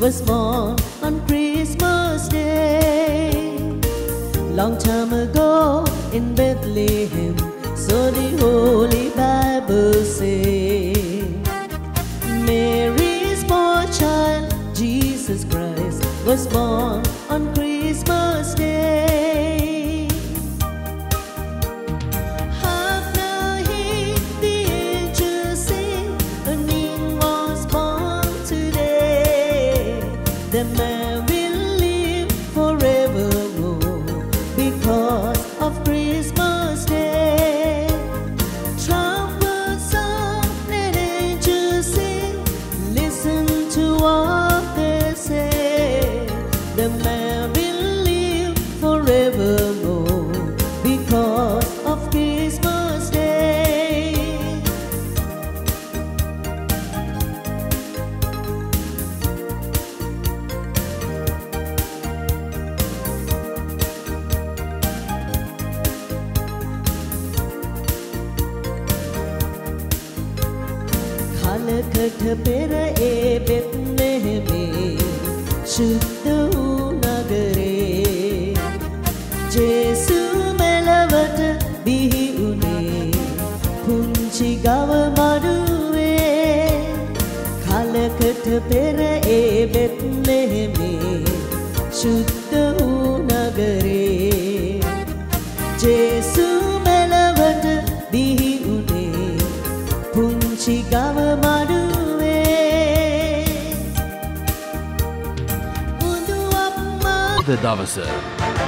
Speaker 11: was born on Christmas Day. Long time ago in Bethlehem, so the Holy Bible says. Mary's boy child, Jesus Christ, was born on Christmas Day. Hark now, hear the angels sing, a King was born today. The man will live forevermore because of Christmas Day. Trumpets sound and angels sing, listen to what they say. The man will live forevermore because of Christmas Day. කලකට පෙර ඒ බෙත්ලෙහෙමේ ශුද්ධ වූ නගරේ ජේසු මෙලවට බිහි වුණේ පුංචි ගව මඩුවේ. කලකට පෙර ඒ බෙත්ලෙහෙමේ ශුද්ධ වූ නගරේ ජේසු මෙලවට බිහි වුණේ පුංචි ගව මඩුවේ.
Speaker 10: ද දවස